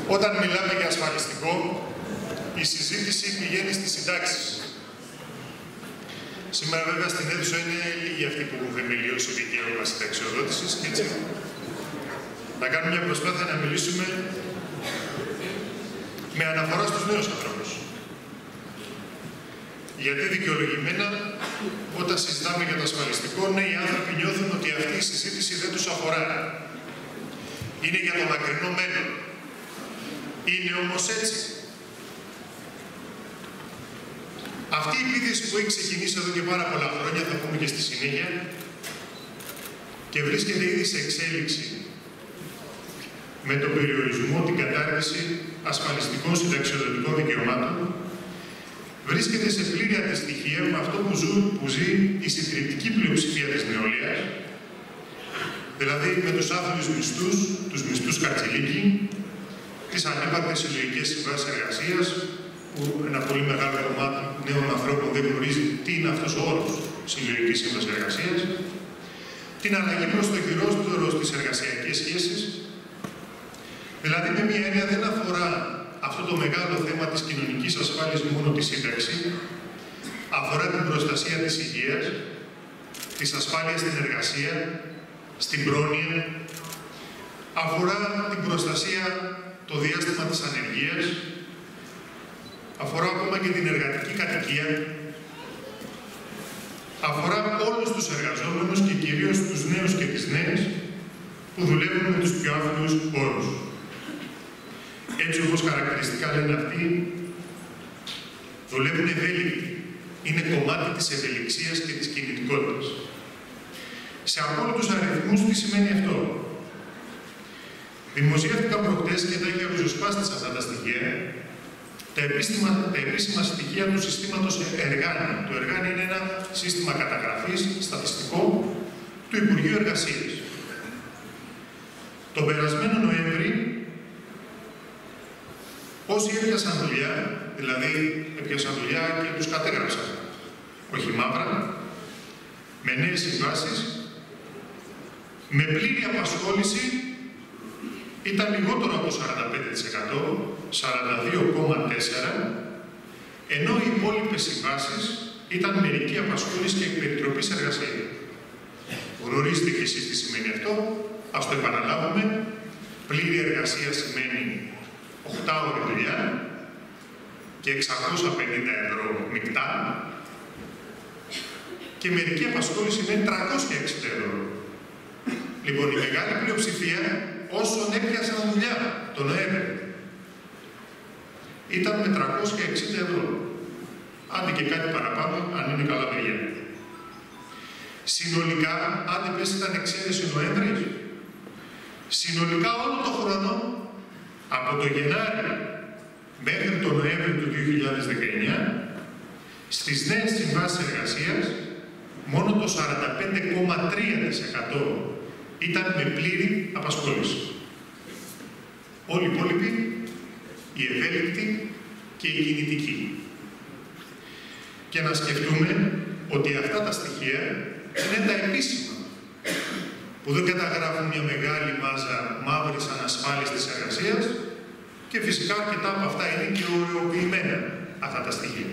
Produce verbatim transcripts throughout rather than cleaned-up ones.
Όταν μιλάμε για ασφαλιστικό, η συζήτηση πηγαίνει στις συντάξεις. Σήμερα βέβαια στην αίθουσα είναι λίγοι αυτοί που έχουν θεμελιώσει δικαίωμα συνταξιοδότησης και έτσι να κάνουμε μια προσπάθεια να μιλήσουμε με αναφορά στους νέους ανθρώπους. Γιατί δικαιολογημένα, όταν συζητάμε για το ασφαλιστικό, νέοι άνθρωποι νιώθουν ότι αυτή η συζήτηση δεν τους αφορά. Είναι για το μακρινό μέλλον. Είναι όμως έτσι. Αυτή η επίθεση που έχει ξεκινήσει εδώ και πάρα πολλά χρόνια, θα πούμε και στη συνέχεια, και βρίσκεται ήδη σε εξέλιξη με τον περιορισμό, την κατάργηση ασφαλιστικών συνταξιοδοτικών δικαιωμάτων, βρίσκεται σε πλήρη αντιστοιχεία με αυτό που, ζουν, που ζει η συντριπτική πλειοψηφία της νεολαίας, δηλαδή με τους άθλιους μισθούς, τους μισθούς Κατσιλίκη, τις ανύπαρκτες συλλογικές συμβάσεις εργασίας, που ένα πολύ μεγάλο κομμάτι νέων ανθρώπων δεν γνωρίζει τι είναι αυτός ο όρος συλλογικής σύμβασης εργασίας, την αλλαγή προς το χειρότερο στις εργασιακές σχέσεις, δηλαδή με μια έννοια δεν αφορά αυτό το μεγάλο θέμα της κοινωνικής ασφάλειας μόνο τη σύνταξη, αφορά την προστασία της υγείας, της ασφάλειας στην εργασία, στην πρόνοια, αφορά την προστασία το διάστημα της ανεργίας, αφορά ακόμα και την εργατική κατοικία, αφορά όλους τους εργαζόμενους και κυρίως τους νέους και τις νέες που δουλεύουν με τους πιο άθλιους όρους. Έτσι όπως χαρακτηριστικά λένε αυτοί, δουλεύουν ευέλικτοι. Είναι κομμάτι της ευελιξίας και της κινητικότητας. Σε απόλυτους αριθμούς τι σημαίνει αυτό? Δημοσιεύτηκαν προχτές και τα έχει ριζοσπάσει αυτά τα στοιχεία, τα επίσημα, τα επίσημα στοιχεία του συστήματος Εργάνη. Το Εργάνη είναι ένα σύστημα καταγραφής στατιστικό του Υπουργείου Εργασίας. Τον περασμένο Νοέμβρη, όσοι έπιασαν δουλειά, δηλαδή έπιασαν δουλειά και τους κατέγραψαν, όχι μαύρα, με νέες συμβάσεις, με πλήρη απασχόληση, ήταν λιγότερο από σαράντα πέντε τοις εκατό, σαράντα δύο κόμμα τέσσερα τοις εκατό, ενώ οι υπόλοιπες συμβάσεις ήταν μερική απασχόληση και εκπεριτροπής εργασία. Γνωρίζετε και εσείς τι σημαίνει αυτό, ας το επαναλάβουμε. Πλήρη εργασία σημαίνει οκτώ ώρες δουλειά και εξακόσια πενήντα ευρώ μεικτά και μερική απασχόληση σημαίνει τριακόσια εξήντα ευρώ. Λοιπόν, η μεγάλη πλειοψηφία όσων έπιασαν δουλειά τον Νοέμβριο ήταν με τριακόσια εξήντα ευρώ. Άντε και κάτι παραπάνω, αν είναι καλά παιδιά. Συνολικά, άντε πες ήταν εξαίρεση Νοέμβρης, συνολικά όλο το χρόνο, από το Γενάρη μέχρι το Νοέμβριο του δύο χιλιάδες δεκαεννιά, στις νέες συμβάσεις εργασίας, μόνο το σαράντα πέντε κόμμα τρία τοις εκατό ήταν με πλήρη απασχόληση. Όλοι οι υπόλοιποι, οι ευέλικτοι και οι κινητικοί. Και να σκεφτούμε ότι αυτά τα στοιχεία είναι τα επίσημα, που δεν καταγράφουν μια μεγάλη μάζα μαύρης ανασφάλειας της εργασίας και φυσικά αρκετά από αυτά είναι και ωρεοποιημένα αυτά τα στοιχεία.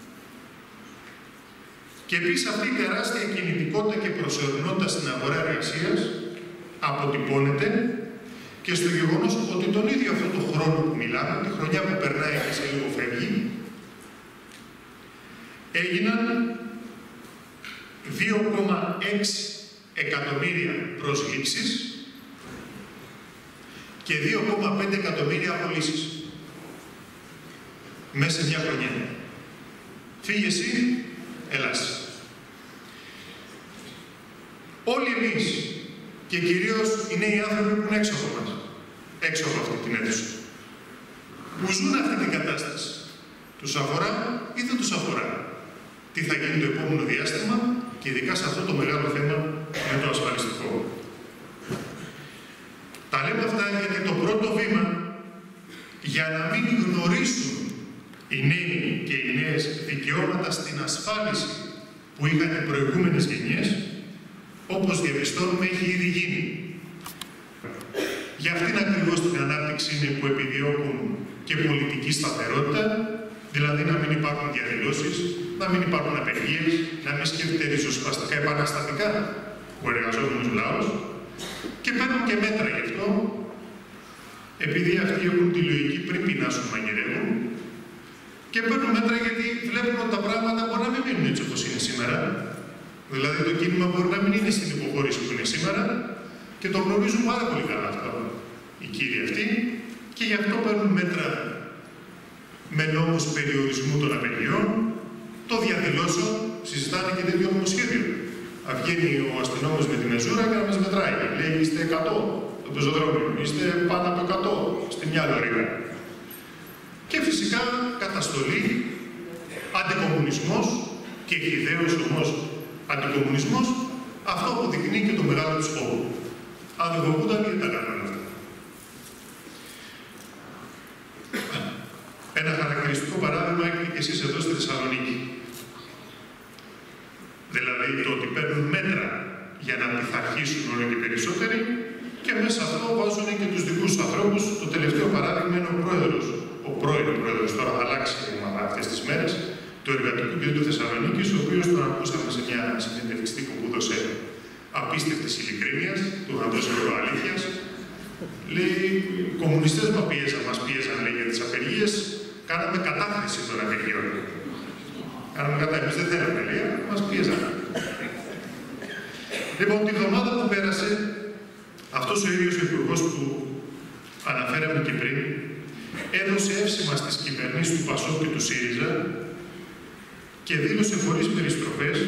Και επίσης αυτή η τεράστια κινητικότητα και προσωρινότητα στην αγορά εργασίας αποτυπώνεται και στο γεγονός ότι τον ίδιο αυτό το χρόνο που μιλάμε, τη χρονιά που περνάει και σε λίγο φεύγει, έγιναν δύο κόμμα έξι εκατομμύρια προσλήψεις και δύο κόμμα πέντε εκατομμύρια απολύσεις μέσα σε μια χρονιά. Φύγε εσύ, έλας. Όλοι εμείς και κυρίως οι νέοι άνθρωποι που είναι έξω από μας, έξω από αυτή την αίθουσα, που ζουν αυτή την κατάσταση, τους αφορά ή δεν τους αφορά? Τι θα γίνει το επόμενο διάστημα και ειδικά σε αυτό το μεγάλο θέμα με το ασφαλιστικό. Τα λέμε αυτά γιατί το πρώτο βήμα για να μην γνωρίσουν οι νέοι και οι νέες δικαιώματα στην ασφάλιση που είχαν οι προηγούμενες γενιές, όπως διαπιστώνουμε, έχει ήδη γίνει. Για αυτήν ακριβώς την ανάπτυξη είναι που επιδιώκουν και πολιτική σταθερότητα, δηλαδή να μην υπάρχουν διαδηλώσεις, να μην υπάρχουν απεργίες, να μην σκέφτεται ριζοσπαστικά επαναστατικά ο εργαζόμενος λαός και παίρνουν και μέτρα γι' αυτό, επειδή αυτοί έχουν τη λογική πριν πεινάσουν μαγειρεύουν και παίρνουν μέτρα γιατί βλέπουν ότι τα πράγματα μπορεί να μην μείνουν έτσι όπως είναι σήμερα. Δηλαδή το κίνημα μπορεί να μην είναι στην υποχώρηση που είναι σήμερα και το γνωρίζουν πάρα πολύ καλά αυτό οι κύριοι αυτοί και γι' αυτό παίρνουν μέτρα με νόμους περιορισμού των απεργιών, το διαδηλώσεων, συζητάνε και τέτοιο νομοσχέδιο. Βγαίνει ο αστυνόμος με τη μεζούρα και να μας μετράει. Λέει είστε εκατό στο πεζοδρόμιο, είστε πάνω από εκατό στη μια λωρίδα. Και φυσικά καταστολή, αντικομμουνισμός και χυδαίος όμως αντικομμουνισμός, αυτό αποδεικνύει και το μεγάλο τους φόβο. Αν δεν φοβούνταν, γιατί τα κάνουν αυτά. Ένα χαρακτηριστικό παράδειγμα έχετε και εσείς εδώ στη Θεσσαλονίκη. Δηλαδή το ότι παίρνουν μέτρα για να πειθαρχήσουν όλο και περισσότεροι και μέσα αυτό βάζουν και τους δικούς τους ανθρώπους. Το τελευταίο παράδειγμα είναι ο πρόεδρος, ο πρώην πρόεδρος, τώρα θα αλλάξει αυτές τις μέρες, του Εργατικού Κέντρου Θεσσαλονίκης, ο οποίος τον ακούσαμε σε μια συνέντευξη που έδωσε απίστευτης ειλικρίνειας, του να δώσει αλήθειας. Λέει, οι κομμουνιστές μας πίεζαν, μας πίεζαν λέει, για τις απεργίες, κάναμε κατάχρηση των απεργιών. Κάναμε κατά, εμείς δεν θέλαμε, λέει, μας πίεζαν. Λοιπόν, την εβδομάδα που πέρασε, αυτός ο ίδιος ο υπουργός που αναφέραμε και πριν, έδωσε εύσημα στις κυβερνήσεις του Πασόκ και του ΣΥΡΙΖΑ και δήλωσε χωρίς περιστροφές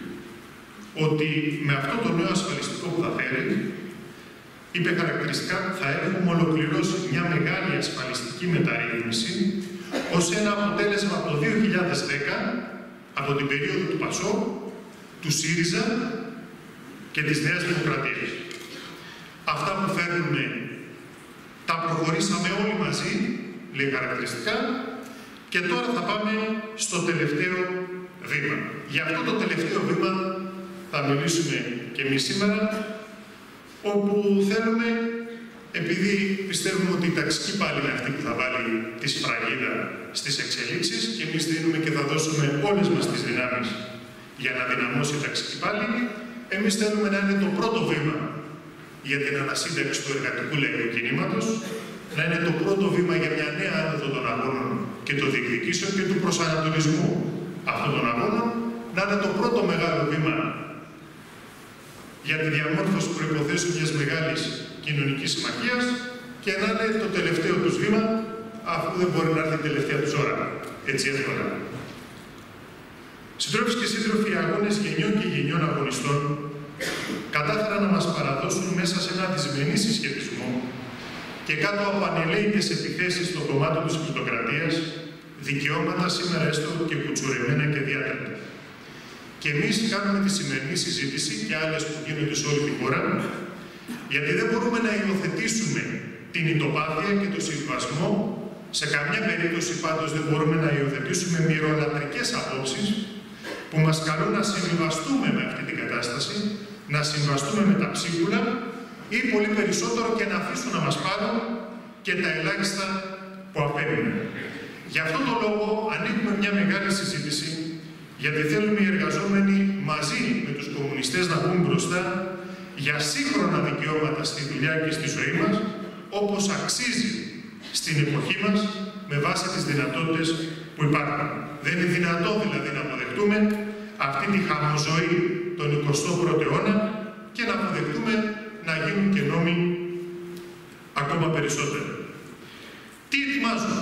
ότι με αυτό το νέο ασφαλιστικό που θα φέρει, είπε χαρακτηριστικά, θα έχουμε ολοκληρώσει μια μεγάλη ασφαλιστική μεταρρύθμιση ως ένα αποτέλεσμα από το δύο χιλιάδες δέκα, από την περίοδο του Πασόκ, του ΣΥΡΙΖΑ και της Νέας Δημοκρατίας. Αυτά που φέρνουμε τα προχωρήσαμε όλοι μαζί, λέει χαρακτηριστικά, και τώρα θα πάμε στο τελευταίο βήμα. Για αυτό το τελευταίο βήμα θα μιλήσουμε και εμείς σήμερα, όπου θέλουμε, επειδή πιστεύουμε ότι η ταξική πάλι είναι αυτή που θα βάλει τη σφραγίδα στις εξελίξεις και εμείς δίνουμε και θα δώσουμε όλες μας τις δυνάμεις για να δυναμώσει η ταξική πάλι, εμείς θέλουμε να είναι το πρώτο βήμα για την ανασύνταξη του εργατικού λαϊκού κινήματος, να είναι το πρώτο βήμα για μια νέα άνοδο των αγώνων και των διεκδικήσεων και του προσανατολισμού αυτών των αγώνων, να είναι το πρώτο μεγάλο βήμα για τη διαμόρφωση προϋποθέσεων μιας μεγάλης κοινωνικής συμμαχίας και να είναι το τελευταίο τους βήμα, αφού δεν μπορεί να έρθει η τελευταία τους ώρα. Έτσι εύκολα. Συντρόφοι και σύντροφοι, οι αγώνες γενιών και γενιών αγωνιστών κατάφεραν να μας παραδώσουν μέσα σε ένα δυσμενή συσχετισμό και κάτω από ανελαίητες επιθέσεις στο κομμάτι της πλουτοκρατίας, δικαιώματα σήμερα έστω και κουτσουρεμένα και διάτρεπτα. Και εμείς κάνουμε τη σημερινή συζήτηση και άλλες που γίνονται σε όλη τη χώρα, γιατί δεν μπορούμε να υιοθετήσουμε την ητοπάθεια και το συμβασμό, σε καμιά περίπτωση πάντως δεν μπορούμε να υιοθετήσουμε μυρολατρικές απόψεις που μας καλούν να συμβαστούμε με αυτή την κατάσταση, να συμβαστούμε με τα ψίχουλα ή πολύ περισσότερο και να αφήσουν να μας πάρουν και τα ελάχιστα που απέμειναν. Γι' αυτόν τον λόγο ανοίγουμε μια μεγάλη συζήτηση, γιατί θέλουμε οι εργαζόμενοι μαζί με τους κομμουνιστές να βγουν μπροστά για σύγχρονα δικαιώματα στη δουλειά και στη ζωή μας, όπως αξίζει στην εποχή μας, με βάση τις δυνατότητες που υπάρχουν. Δεν είναι δυνατό δηλαδή να αποδεχτούμε αυτή τη χαμοζωή τον εικοστό πρώτο αιώνα και να αποδεχτούμε να γίνουν και νόμοι ακόμα περισσότερο. Τι ετοιμάζουν?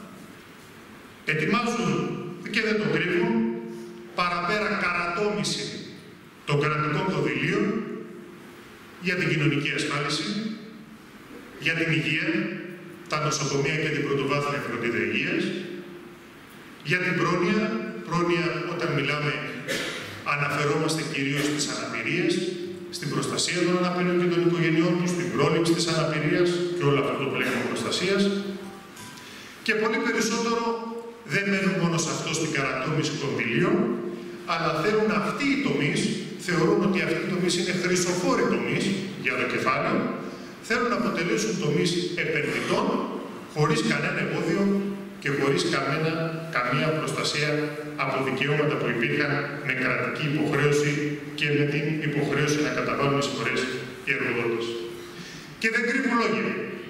Ετοιμάζουν και δεν το κρύβουν, παραπέρα καρατόμηση των κρατικών κονδυλίων για την κοινωνική ασφάλιση, για την υγεία, τα νοσοκομεία και την πρωτοβάθμια φροντίδα υγείας, για την πρόνοια, πρόνοια όταν μιλάμε αναφερόμαστε κυρίως στις αναπηρίες, στην προστασία των αναπηρών και των οικογενειών τους, στην πρόληψη της αναπηρίας και όλο αυτό το πλέγμα προστασίας. Και πολύ περισσότερο δεν μένουν μόνο σε αυτό στην καρατόμηση κονδυλίων, αλλά θέλουν αυτοί οι τομείς, θεωρούν ότι αυτοί οι τομείς είναι χρυσοφόροι τομείς για το κεφάλαιο, θέλουν να αποτελέσουν τομείς επενδυτών χωρίς κανένα εμπόδιο και χωρίς καμένα, καμία προστασία από δικαιώματα που υπήρχαν με κρατική υποχρέωση και με την υποχρέωση να καταβάλουν εισφορές οι εργοδότες. Και δεν κρύβουν λόγια.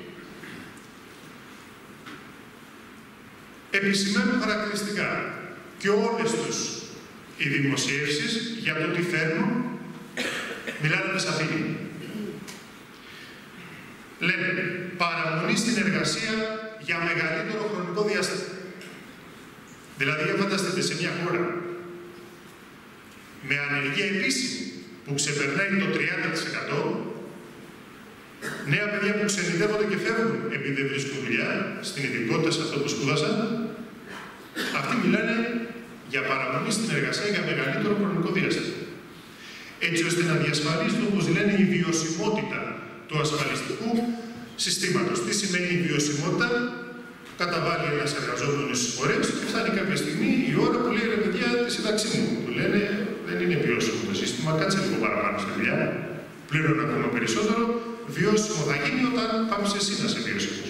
Επισημαίνουν χαρακτηριστικά και όλες τους οι δημοσιεύσεις για το τι φέρνουν, μιλάνε με σαφήνεια. Λένε παραμονή στην εργασία για μεγαλύτερο χρονικό διάστημα. Δηλαδή, για φανταστείτε, σε μια χώρα με ανεργία επίσημη που ξεπερνάει το τριάντα τοις εκατό, νέα παιδιά που ξενιτεύονται και φεύγουν επειδή δεν βρίσκουν δουλειά, στην ειδικότητα σε αυτό που σπούδασαν, αυτοί μιλάνε για παραμονή στην εργασία για μεγαλύτερο χρονικό διάστημα. Έτσι ώστε να διασφαλίσουν, όπως λένε, η βιωσιμότητα του ασφαλιστικού συστήματος. Τι σημαίνει η βιωσιμότητα? Καταβάλει ένας εργαζόμενος εισφορές και φτάνει κάποια στιγμή η ώρα που λέει, ρε παιδιά, τη σύνταξή μου. Του λένε, δεν είναι βιώσιμο το σύστημα, κάτσε λίγο παραπάνω στη δουλειά, πλήρωνε ακόμα περισσότερο. Βιώσιμο θα γίνει όταν πάμε σε εσύ να είσαι βιώσιμος.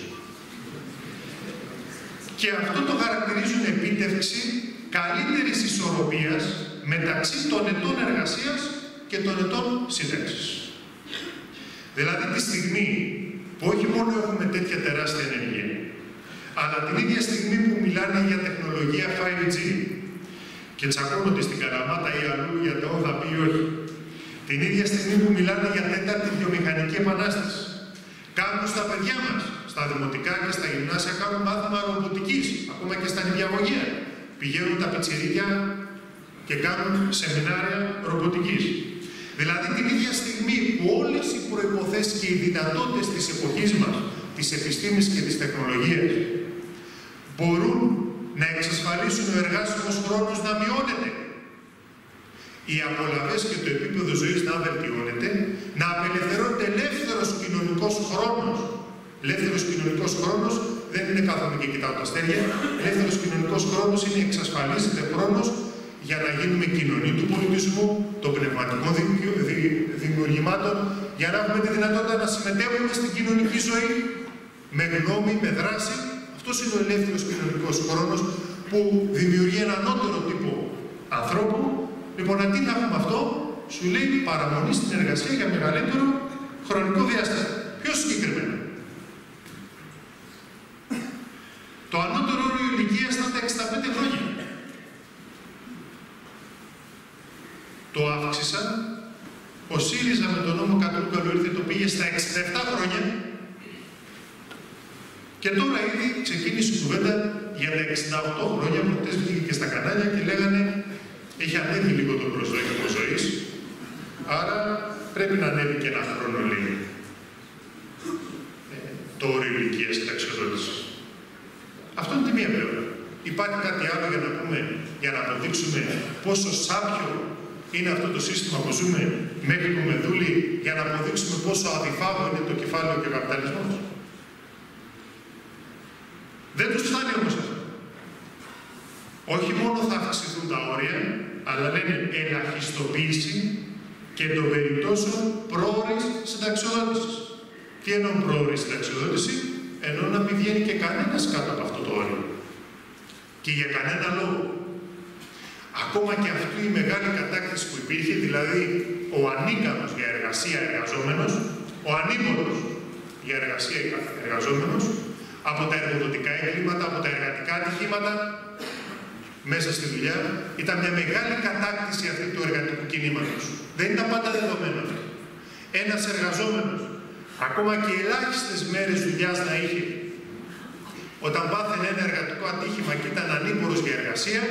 Και αυτό το χαρακτηρίζουν επίτευξη καλύτερης ισορροπίας μεταξύ των ετών εργασίας και των ετών σύνταξης. Δηλαδή τη στιγμή που όχι μόνο έχουμε τέτοια τεράστια ενέργεια, αλλά την ίδια στιγμή που μιλάνε για τεχνολογία φάιβ τζι και τσακώνονται στην Καλαμάτα ή αλλού για το θα πει όχι, την ίδια στιγμή που μιλάνε για τέταρτη βιομηχανική επανάσταση, κάνουν στα παιδιά μας, στα δημοτικά και στα γυμνάσια, κάνουν μάθημα ρομποτικής, ακόμα και στα νηπιαγωγεία. Πηγαίνουν τα πιτσιρίκια και κάνουν σεμινάρια ρομποτικής. Δηλαδή την ίδια στιγμή που όλες οι προϋποθέσεις και οι δυνατότητες της εποχής μας, της επιστήμης και της τεχνολογίας, μπορούν να εξασφαλίσουν ο εργάσιμος χρόνος να μειώνεται, οι απολαβές και το επίπεδο ζωής να βελτιώνεται, να απελευθερώνεται ελεύθερος κοινωνικός χρόνος. Ελεύθερος κοινωνικός χρόνος δεν είναι κάθομαι και κοιτάω τα αστέρια. Ελεύθερος κοινωνικός χρόνος είναι εξασφαλίζεται χρόνος για να γίνουμε κοινωνία του πολιτισμού, των πνευματικών δημιουργημάτων, για να έχουμε τη δυνατότητα να συμμετέχουμε στην κοινωνική ζωή με γνώμη, με δράση. Αυτός είναι ο ελεύθερος κοινωνικός χρόνος που δημιουργεί έναν ανώτερο τύπο ανθρώπου. Λοιπόν, αντί να έχουμε αυτό, σου λέει παραμονή στην εργασία για μεγαλύτερο χρονικό διάστημα. Πιο συγκεκριμένα. Το ανώτερο όριο ηλικίας ήταν τα εξήντα πέντε χρόνια. Το αύξησαν. Ο ΣΥΡΙΖΑ με τον νόμο Κατρούγκαλου ήρθε, το πήγε στα εξήντα επτά χρόνια. Και τώρα ήδη ξεκίνησε η κουβέντα για τα εξήντα οκτώ χρόνια που χτες βγήκε και στα κανάλια και λέγανε έχει ανέβει λίγο το προσδόκιμο ζωής, άρα πρέπει να ανέβει και ένα χρόνο λίγο ε, το όριο ηλικίας συνταξιοδότησης. Αυτό είναι τη μία πλευρά. Υπάρχει κάτι άλλο για να πούμε, για να αποδείξουμε πόσο σάπιο είναι αυτό το σύστημα που ζούμε μέχρι που με δούλη, για να αποδείξουμε πόσο αδιφάγο είναι το κεφάλαιο και ο καπιταλισμός. Δεν τους φτάνει όμως αυτό. Όχι μόνο θα αυξηθούν τα όρια, αλλά λένε ελαχιστοποίηση και των περιπτώσεων πρόωρης συνταξιοδότησης. Τι εννοώ πρόωρη συνταξιοδότηση? Εννοώ να μην βγαίνει και κανένας κάτω από αυτό το όριο. Και για κανένα λόγο. Ακόμα και αυτή η μεγάλη κατάκτηση που υπήρχε, δηλαδή ο ανίκανος για εργασία εργαζόμενος, ο ανήμπορος για εργασία εργαζόμενος, από τα εργοδοτικά εγκλήματα, από τα εργατικά ατυχήματα, μέσα στη δουλειά, ήταν μια μεγάλη κατάκτηση αυτή του εργατικού κινήματος. Δεν ήταν πάντα δεδομένο αυτό. Ένας εργαζόμενος, ακόμα και ελάχιστες μέρες δουλειάς να είχε, όταν πάθαινε ένα εργατικό ατύχημα και ήταν ανήμπορος για εργασία,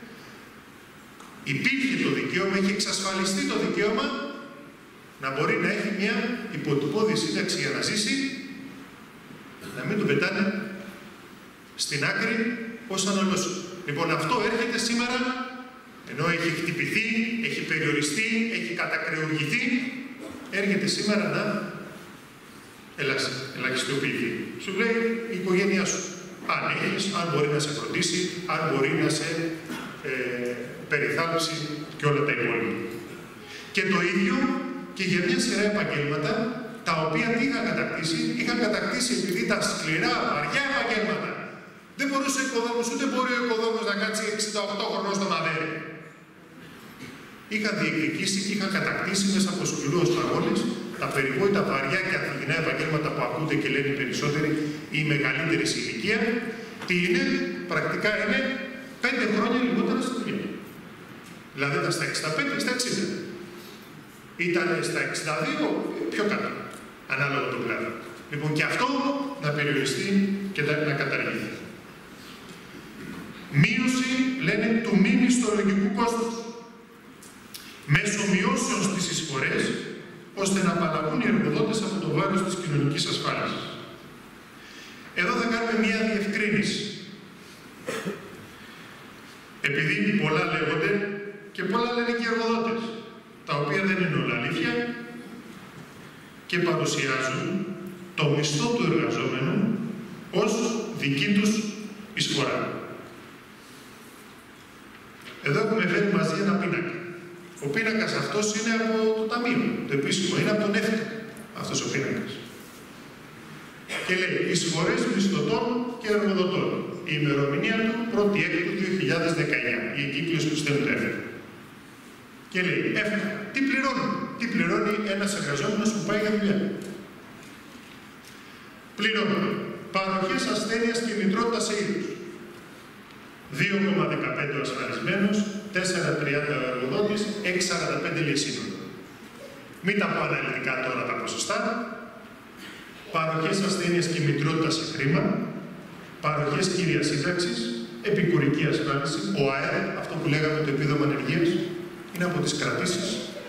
υπήρχε το δικαίωμα, είχε εξασφαλιστεί το δικαίωμα να μπορεί να έχει μια υποτυπώδη σύνταξη για να ζήσει, να μην του πετάνε στην άκρη ως αναλός. Λοιπόν, αυτό έρχεται σήμερα, ενώ έχει χτυπηθεί, έχει περιοριστεί, έχει κατακρεουργηθεί, έρχεται σήμερα να ελαχιστοποιηθεί. Σου λέει η οικογένειά σου. Αν έχεις, αν μπορεί να σε φροντίσει, αν μπορεί να σε ε, περιθάλψει και όλα τα υπόλοιπα. Και το ίδιο και για μια σειρά επαγγέλματα τα οποία τι είχαν κατακτήσει, είχαν κατακτήσει επειδή τα σκληρά, βαριά επαγγέλματα. Δεν μπορούσε ο οικοδόμος, ούτε μπορεί ο οικοδόμος να κάτσει εξήντα οκτώ χρονών στο μαδέρι. Είχαν διεκδικήσει και είχαν κατακτήσει μέσα από σκληρούς αγώνες τα περιβόητα, βαριά και αθλητικά επαγγέλματα που ακούτε και λένε οι περισσότεροι ή οι μεγαλύτεροι σε ηλικία. Τι είναι, πρακτικά είναι πέντε χρόνια λιγότερα στη δουλειά. Δηλαδή ήταν στα εξήντα πέντε, στα εξήντα. Ήταν στα εξήντα δύο, πιο κάτω, ανάλογα τον κλάδο. Λοιπόν, και αυτό να περιοριστεί και να καταργηθεί. Μείωση, λένε, του μη μισθολογικού κόστους. Μέσω μειώσεων στις εισφορές, ώστε να απαλλαγούν οι εργοδότες από το βάρος της κοινωνικής ασφάλισης. Εδώ θα κάνουμε μία διευκρίνηση. Επειδή πολλά λέγονται και πολλά λένε και οι εργοδότες, τα οποία δεν είναι όλα αλήθεια και παρουσιάζουν το μισθό του εργαζόμενου ως δική τους εισφορά. Εδώ έχουμε φέρει μαζί ένα πίνακα. Ο πίνακας αυτός είναι από το Ταμείο, το επίσημο, είναι από τον ΕΦΚΑ αυτός ο πίνακας. Και λέει εισφορές μισθωτών και εργοδοτών. Η ημερομηνία του πρώτη έκτου δύο χιλιάδες δεκαεννιά, η εγκύκλωση που στέλνει το ΕΦΚΑ. Και λέει ΕΦΚΑ, τι πληρώνει, τι πληρώνει ένας εργαζόμενος που πάει για δουλειά. Πληρώνει παροχές ασθένειας και μητρότητας σε είδους. δύο κόμμα δεκαπέντε ο ασφαλισμένος, τέσσερα κόμμα τριάντα ο εργοδότης, έξι κόμμα σαράντα πέντε λέει σύνολο. Μην τα πω αναλυτικά τώρα τα ποσοστά. Παροχές ασθένειας και μητρότητας σε χρήμα, παροχές κύριας σύνταξης, επικουρική ασφάλιση, ο ΑΕΔ, αυτό που λέγαμε το επίδομα ανεργίας, είναι από τις κρατήσεις.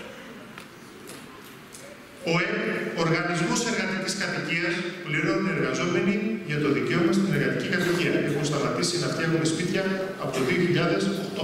Ο ΕΕ, Οργανισμός Εργατικής Κατοικίας, πληρώνουν εργαζόμενοι για το δικαίωμα στην εργατική κατοικία. Έχουν σταματήσει να φτιάχνουν σπίτια από το δύο χιλιάδες οκτώ.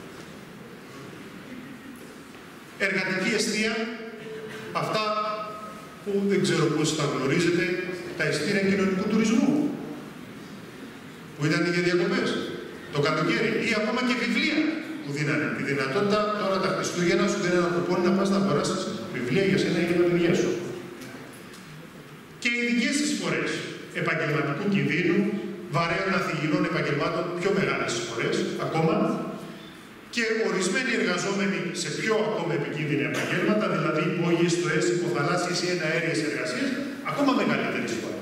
Εργατική εστία, αυτά που δεν ξέρω πώς τα γνωρίζετε, τα εστία κοινωνικού τουρισμού, που ήταν για διακοπές, το καλοκαίρι, ή ακόμα και βιβλία που δίνανε. Τη δυνατότητα τώρα τα Χριστούγεννα σου δίνει ένα κουπόνι να πας να αγοράσεις βιβλία για σένα ή για τα παιδιά σου. Και ειδικές εισφορές επαγγελματικού κινδύνου, βαρέων αθυγινών επαγγελμάτων, πιο μεγάλες εισφορές ακόμα, και ορισμένοι εργαζόμενοι σε πιο ακόμα επικίνδυνα επαγγέλματα, δηλαδή υπόγειες, στοές, υποθαλάσσιες ή εναέριες εργασίες, ακόμα μεγαλύτερη εισφορά.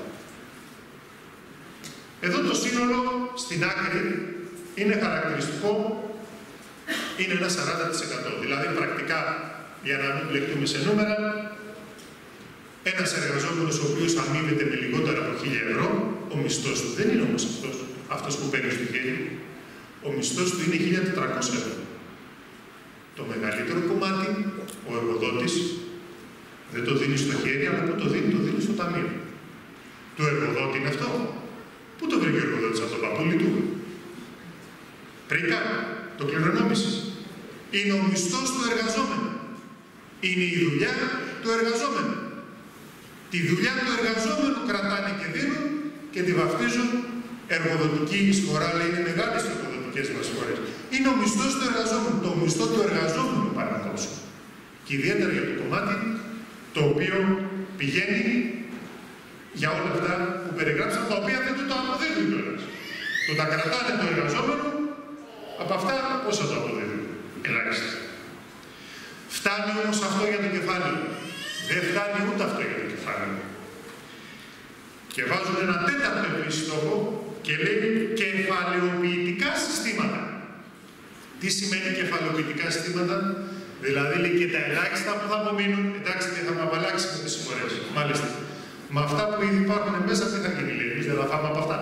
Εδώ το σύνολο στην άκρη είναι χαρακτηριστικό, είναι ένα σαράντα τοις εκατό. Δηλαδή πρακτικά, για να μην μπλεχτούμε σε νούμερα, ένας εργαζόμενος ο οποίος αμείβεται με λιγότερα από χίλια ευρώ, ο μισθός του δεν είναι όμως αυτός, αυτός που παίρνει στο χέρι. Ο μισθός του είναι χίλια τετρακόσια ευρώ. Το μεγαλύτερο κομμάτι, ο εργοδότης, δεν το δίνει στο χέρι, αλλά που το δίνει, το δίνει στο ταμείο. Του εργοδότη είναι αυτό. Πού το βρήκε ο εργοδότης από τον παππούλη του? Πρίκα, το κληρονόμησε. Είναι ο μισθός του εργαζόμενου. Είναι η δουλειά του εργαζόμενου. Τη δουλειά του εργαζόμενου κρατάνε και δίνουν και τη βαφτίζουν εργοδοτική εισφορά, λέει, είναι μεγάλες οι εργοδοτικές μας εισφορές. Είναι ο μισθός του εργαζόμενου, το μισθό του εργαζόμενου παραδόσου. Και ιδιαίτερα για το κομμάτι το οποίο πηγαίνει για όλα αυτά που περιγράψαμε, τα οποία δεν του τα αποδίδουν κιόλας. Το τα κρατάνε το εργαζόμενο, από αυτά πόσα το αποδίδουν? Ελάχιστα. Φτάνει όμως αυτό για το κεφάλαιο? Δεν φτάνει ούτε αυτό για το κεφάλαιο. Και βάζουν ένα τέταρτο επίσης στόχο και λέει κεφαλαιοποιητικά συστήματα. Τι σημαίνει κεφαλαιοποιητικά συστήματα? Δηλαδή λέει και τα ελάχιστα που θα απομείνουν, εντάξει, δεν θα με απαλλάξει με τις συμμορίες. Μάλιστα. Με αυτά που ήδη υπάρχουν μέσα, τι θα γίνει, λέει, εμείς δεν θα φάμε από αυτά.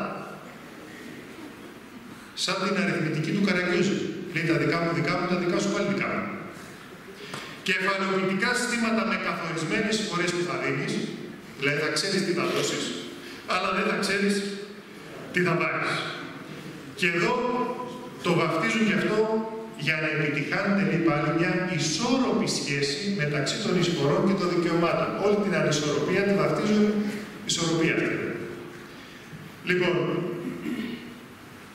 Σαν την αριθμητική του Καραγκιόζη. Λέει τα δικά μου δικά μου, τα δικά σου πάλι δικά μου. Κεφαλαιοποιητικά συστήματα με καθορισμένες φορές που θα δίνεις, δηλαδή θα ξέρεις τι θα δώσεις, αλλά δεν θα ξέρεις τι θα πάρεις. Και εδώ το βαφτίζουν και αυτό για να επιτυχάνεται, λέει πάλι, μια ισόρροπη σχέση μεταξύ των εισφορών και των δικαιωμάτων. Όλη την ανισορροπία τη βαφτίζουν ισορροπία αυτή. Λοιπόν,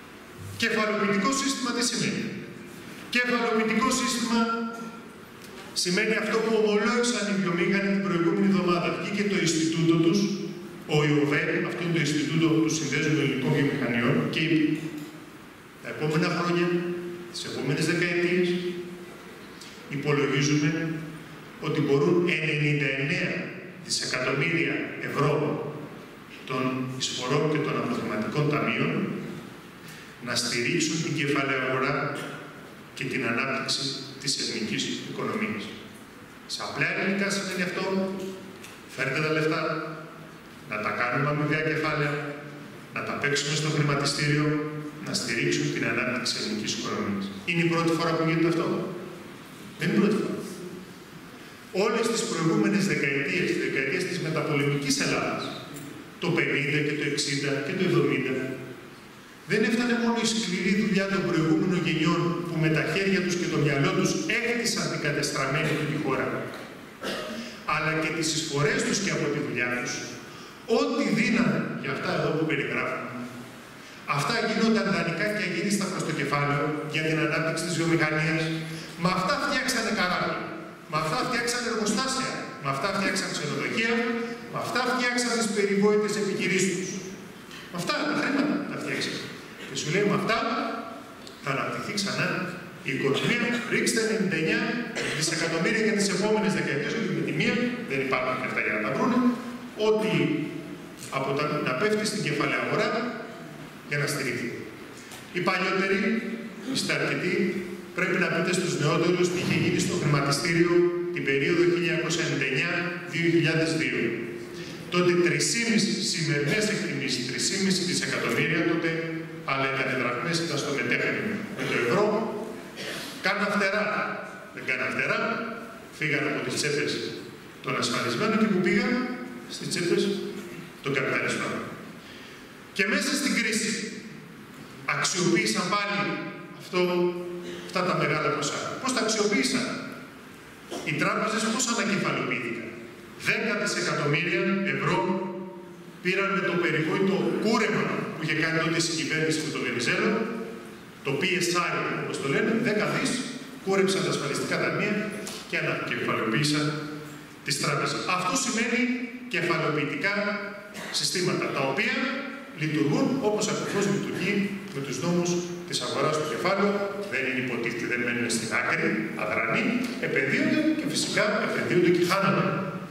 κεφαλαιοποιητικό σύστημα τι σημαίνει? Κεφαλαιοποιητικό σύστημα Σημαίνει αυτό που ομολόγησαν οι βιομήχανοι την προηγούμενη εβδομάδα. Βγήκε το Ινστιτούτο τους, ο ΙΟΒΕ, αυτό είναι το Ινστιτούτο του Συνδέσμου των Ελληνικών Βιομηχανιών, και είπε τα επόμενα χρόνια, τις επόμενες δεκαετίες, υπολογίζουμε ότι μπορούν ενενήντα εννέα δισεκατομμύρια ευρώ των εισφορών και των αποθεματικών ταμείων να στηρίξουν την κεφαλαία αγορά και την ανάπτυξη της ελληνικής οικονομίας. Σε απλά ελληνικά σημαίνει αυτό, φέρτε τα λεφτά, να τα κάνουμε αμοιβαία κεφάλαια, να τα παίξουμε στο χρηματιστήριο, να στηρίξουν την ανάπτυξη της ελληνικής οικονομίας. Είναι η πρώτη φορά που γίνεται αυτό? Δεν είναι η πρώτη φορά. Όλες τις προηγούμενες δεκαετίες, τις δεκαετίες της μεταπολεμικής Ελλάδας, το πενήντα και το εξήντα και το εβδομήντα, δεν έφτανε μόνο η σκληρή δουλειά των προηγούμενων γενιών που με τα χέρια τους και το μυαλό τους έκτισαν την κατεστραμμένη του τη χώρα, αλλά και τις εισφορές τους και από τη δουλειά τους, ό,τι δίνανε για αυτά εδώ που περιγράφουμε. Αυτά γίνονταν δανεικά και αγυρίστα προς το κεφάλαιο για την ανάπτυξη της βιομηχανίας. Με αυτά φτιάξανε καράβια, με αυτά φτιάξανε εργοστάσια, με αυτά φτιάξανε ξενοδοχεία, με αυτά φτιάξανε τις περιβόητες επιχειρήσεις τους. Με αυτά τα χρήματα τα φτιάξανε. Και σου λέει με αυτά θα αναπτυχθεί ξανά η οικονομία. Ρίξτε ενενήντα εννέα δισεκατομμύρια για τις επόμενες δεκαετίες, ότι με τη μία δεν υπάρχουν και αυτά για να τα βρούνε, ότι από τα, να πέφτει στην κεφαλαία αγορά για να στηριχθεί. Οι παλιότεροι, είστε αρκετοί, πρέπει να πείτε στους νεότερους τι είχε γίνει στο χρηματιστήριο την περίοδο χίλια εννιακόσια ενενήντα εννέα με δύο χιλιάδες δύο. Τότε τρία κόμμα πέντε σημερινές εκτιμήσεις, τρία κόμμα πέντε δισεκατομμύρια τότε, αλλά οι δραχμές ήταν στο μετέχνημα. Με το ευρώ, κάνα φτερά. Δεν κάνα φτερά, φύγαν από τις τσέπες των ασφαλισμένων και που πήγαν στις τσέπες των καπιταλισμένων. Και μέσα στην κρίση αξιοποίησαν πάλι αυτό, αυτά τα μεγάλα ποσά. Πώς τα αξιοποίησαν? Οι τράπεζες πώς ανακεφαλοποιήθηκαν? δέκα δισεκατομμύρια ευρώ πήραν με το περιβόητο κούρεμα που είχε κάνει τότε η συγκυβέρνηση με τον Βενιζέλο, το πι ες άι όπως το λένε, δέκα δις, κούρεψαν τα ασφαλιστικά ταμεία και ανακεφαλαιοποίησαν τις τράπεζες. Αυτό σημαίνει κεφαλαιοποιητικά συστήματα, τα οποία λειτουργούν όπως ακριβώς λειτουργεί με τους νόμους της αγοράς του κεφάλαιου. Δεν είναι υποτίθεται, δεν μένουν στην άκρη, αδρανή, επενδύονται και φυσικά επενδύονται και χάνονται.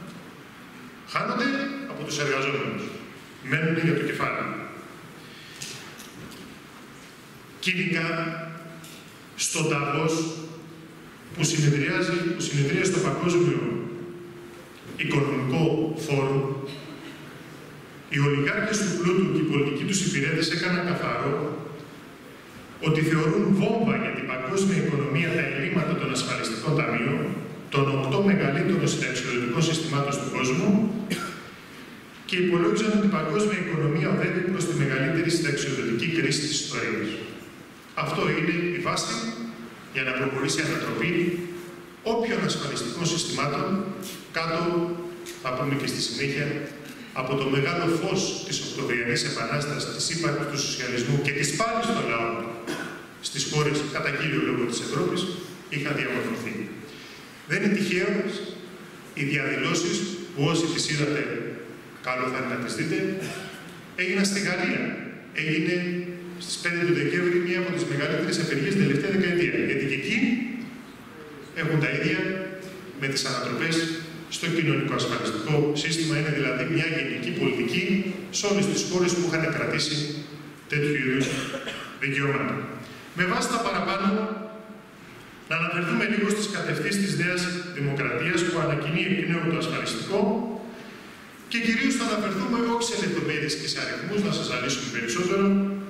Χάνονται από τους εργαζόμενους. Μένουν για το κεφάλαιο. Κοινικά, στον Νταβός που συνεδριάζει, που συνεδριάζει στο Παγκόσμιο Οικονομικό Φόρουμ, οι ολιγάρχες του πλούτου και οι πολιτικοί τους υπηρέτες έκαναν καθαρό ότι θεωρούν βόμβα για την παγκόσμια οικονομία τα ελλείμματα των ασφαλιστικών ταμείων, των οκτώ μεγαλύτερων συνταξιοδοτικών συστημάτων του κόσμου, και υπολόγιζαν ότι η παγκόσμια οικονομία οδεύει προς τη μεγαλύτερη συνταξιοδοτική κρίση της ιστορίας. Αυτό είναι η βάση για να προχωρήσει η ανατροπή όποιων ασφαλιστικών συστημάτων κάτω, θα πούμε και στη συνέχεια, από το μεγάλο φως της Οκτωβριανής Επανάστασης, της ύπαρξης του σοσιαλισμού και της πάλης των λαών στις χώρες κατά κύριο λόγο της Ευρώπης είχαν διαμορφωθεί. Δεν είναι τυχαίο οι διαδηλώσεις που όσοι τις είδατε, καλό θα είναι να τις δείτε, έγιναν στη Γαλλία. Έγινε στις πέντε του Δεκέμβρη μία από τις μεγαλύτερες απεργίες την τελευταία δεκαετία. Γιατί και εκεί έχουν τα ίδια με τις ανατροπές στο κοινωνικό ασφαλιστικό σύστημα. Είναι δηλαδή μια γενική πολιτική σε όλες τις χώρες που είχαν κρατήσει τέτοιου είδους δικαιώματα. Με βάση τα παραπάνω, να αναφερθούμε λίγο στις κατευθύνσεις της Νέας Δημοκρατίας που ανακοινεί εκ νέου το ασφαλιστικό και κυρίως θα αναφερθούμε όχι σε λεπτομέρειες και σε αριθμούς, να σας ζαλίσουμε περισσότερο.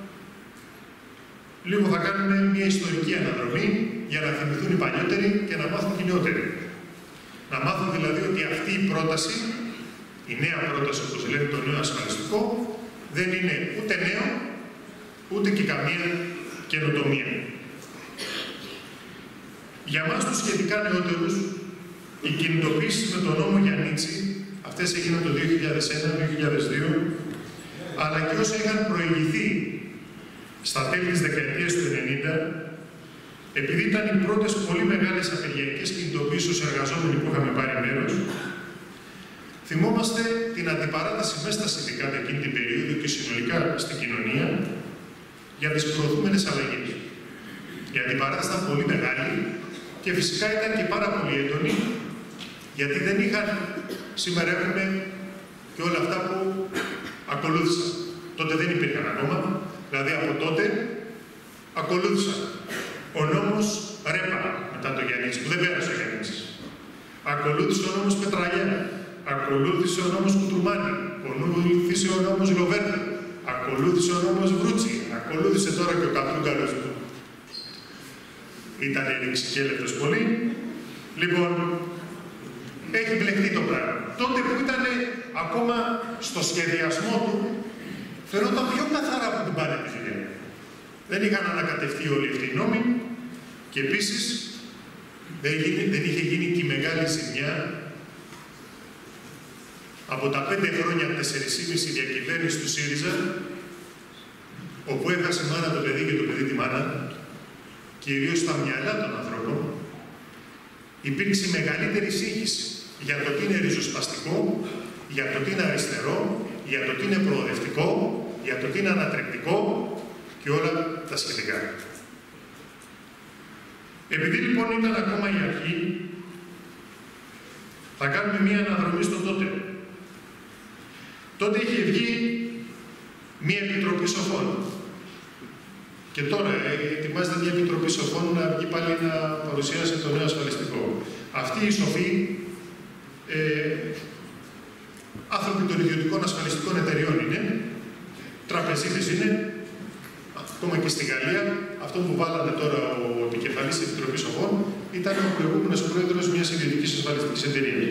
Λίγο θα κάνουμε μια ιστορική αναδρομή για να θυμηθούν οι παλιότεροι και να μάθουν και οι νεότεροι. Να μάθουν δηλαδή ότι αυτή η πρόταση, η νέα πρόταση όπως λένε το νέο ασφαλιστικό, δεν είναι ούτε νέο, ούτε και καμία καινοτομία. Για μας τους σχετικά νεότερους, οι κινητοποίησεις με τον νόμο Γιαννίτσι, αυτές έγιναν το δύο χιλιάδες ένα με δύο χιλιάδες δύο, αλλά και όσα είχαν προηγηθεί στα τέλη της δεκαετίας του ενενήντα, επειδή ήταν οι πρώτες πολύ μεγάλες απεργιακές κινητοποιήσεις ως εργαζόμενοι που είχαμε πάρει μέρος, θυμόμαστε την αντιπαράταση μέσα στα συνδικάτα εκείνη την περίοδο και συνολικά στην κοινωνία για τις προωθούμενες αλλαγές. Η αντιπαράταση ήταν πολύ μεγάλη και φυσικά ήταν και πάρα πολύ έντονη, γιατί δεν είχαν, σήμερα έχουμε και όλα αυτά που ακολούθησαν. Τότε δεν υπήρχαν ακόμα, δηλαδή από τότε ακολούθησαν. Ο νόμος Ρέπα μετά το Γιαννίτση, που δεν πέρασε ο Γιαννίτσης. Ακολούθησε ο νόμος Πετραγιά. Ακολούθησε ο νόμος Κουτρουμάνη. Ακολούθησε ο νόμος Λοβέρδη. Ακολούθησε ο νόμος Βρούτσι. Ακολούθησε τώρα και ο Καπτούγκαλος του. Ήταν ρηξικέλευτος πολύ. Λοιπόν, έχει μπλεχτεί το πράγμα. Τότε που ήταν ακόμα στο σχεδιασμό του, φαινόταν πιο καθαρά από την πάνε τη δουλειά. Δεν είχαν ανακατευτεί όλοι αυτοί οι νόμοι και επίσης δεν, δεν είχε γίνει και η μεγάλη ζημιά από τα πέντε χρόνια, τέσσερις και μισό διακυβέρνηση του ΣΥΡΙΖΑ, όπου έχασε μάνα το παιδί και το παιδί τη μάνα, κυρίως στα μυαλά των ανθρώπων, υπήρξε μεγαλύτερη σύγχυση για το τι είναι ριζοσπαστικό, για το τι είναι αριστερό, για το τι είναι προοδευτικό, για το τι είναι ανατρεπτικό και όλα τα σχετικά. Επειδή λοιπόν ήταν ακόμα η αρχή, θα κάνουμε μία αναδρομή στο τότε. Τότε είχε βγει μία επιτροπή σοφών. Και τώρα ε, ετοιμάζεται μια επιτροπή σοφών να βγει πάλι να παρουσιάσει το νέο ασφαλιστικό. Αυτοί οι σοφοί, ε, άνθρωποι των ιδιωτικών ασφαλιστικών εταιριών είναι, τραπεζίτες είναι, ακόμα και στη Γαλλία, αυτό που βάλανε τώρα ο επικεφαλής της Επιτροπής Σοφών ήταν ο προηγούμενος πρόεδρος μιας ιδιωτικής ασφαλιστικής εταιρείας.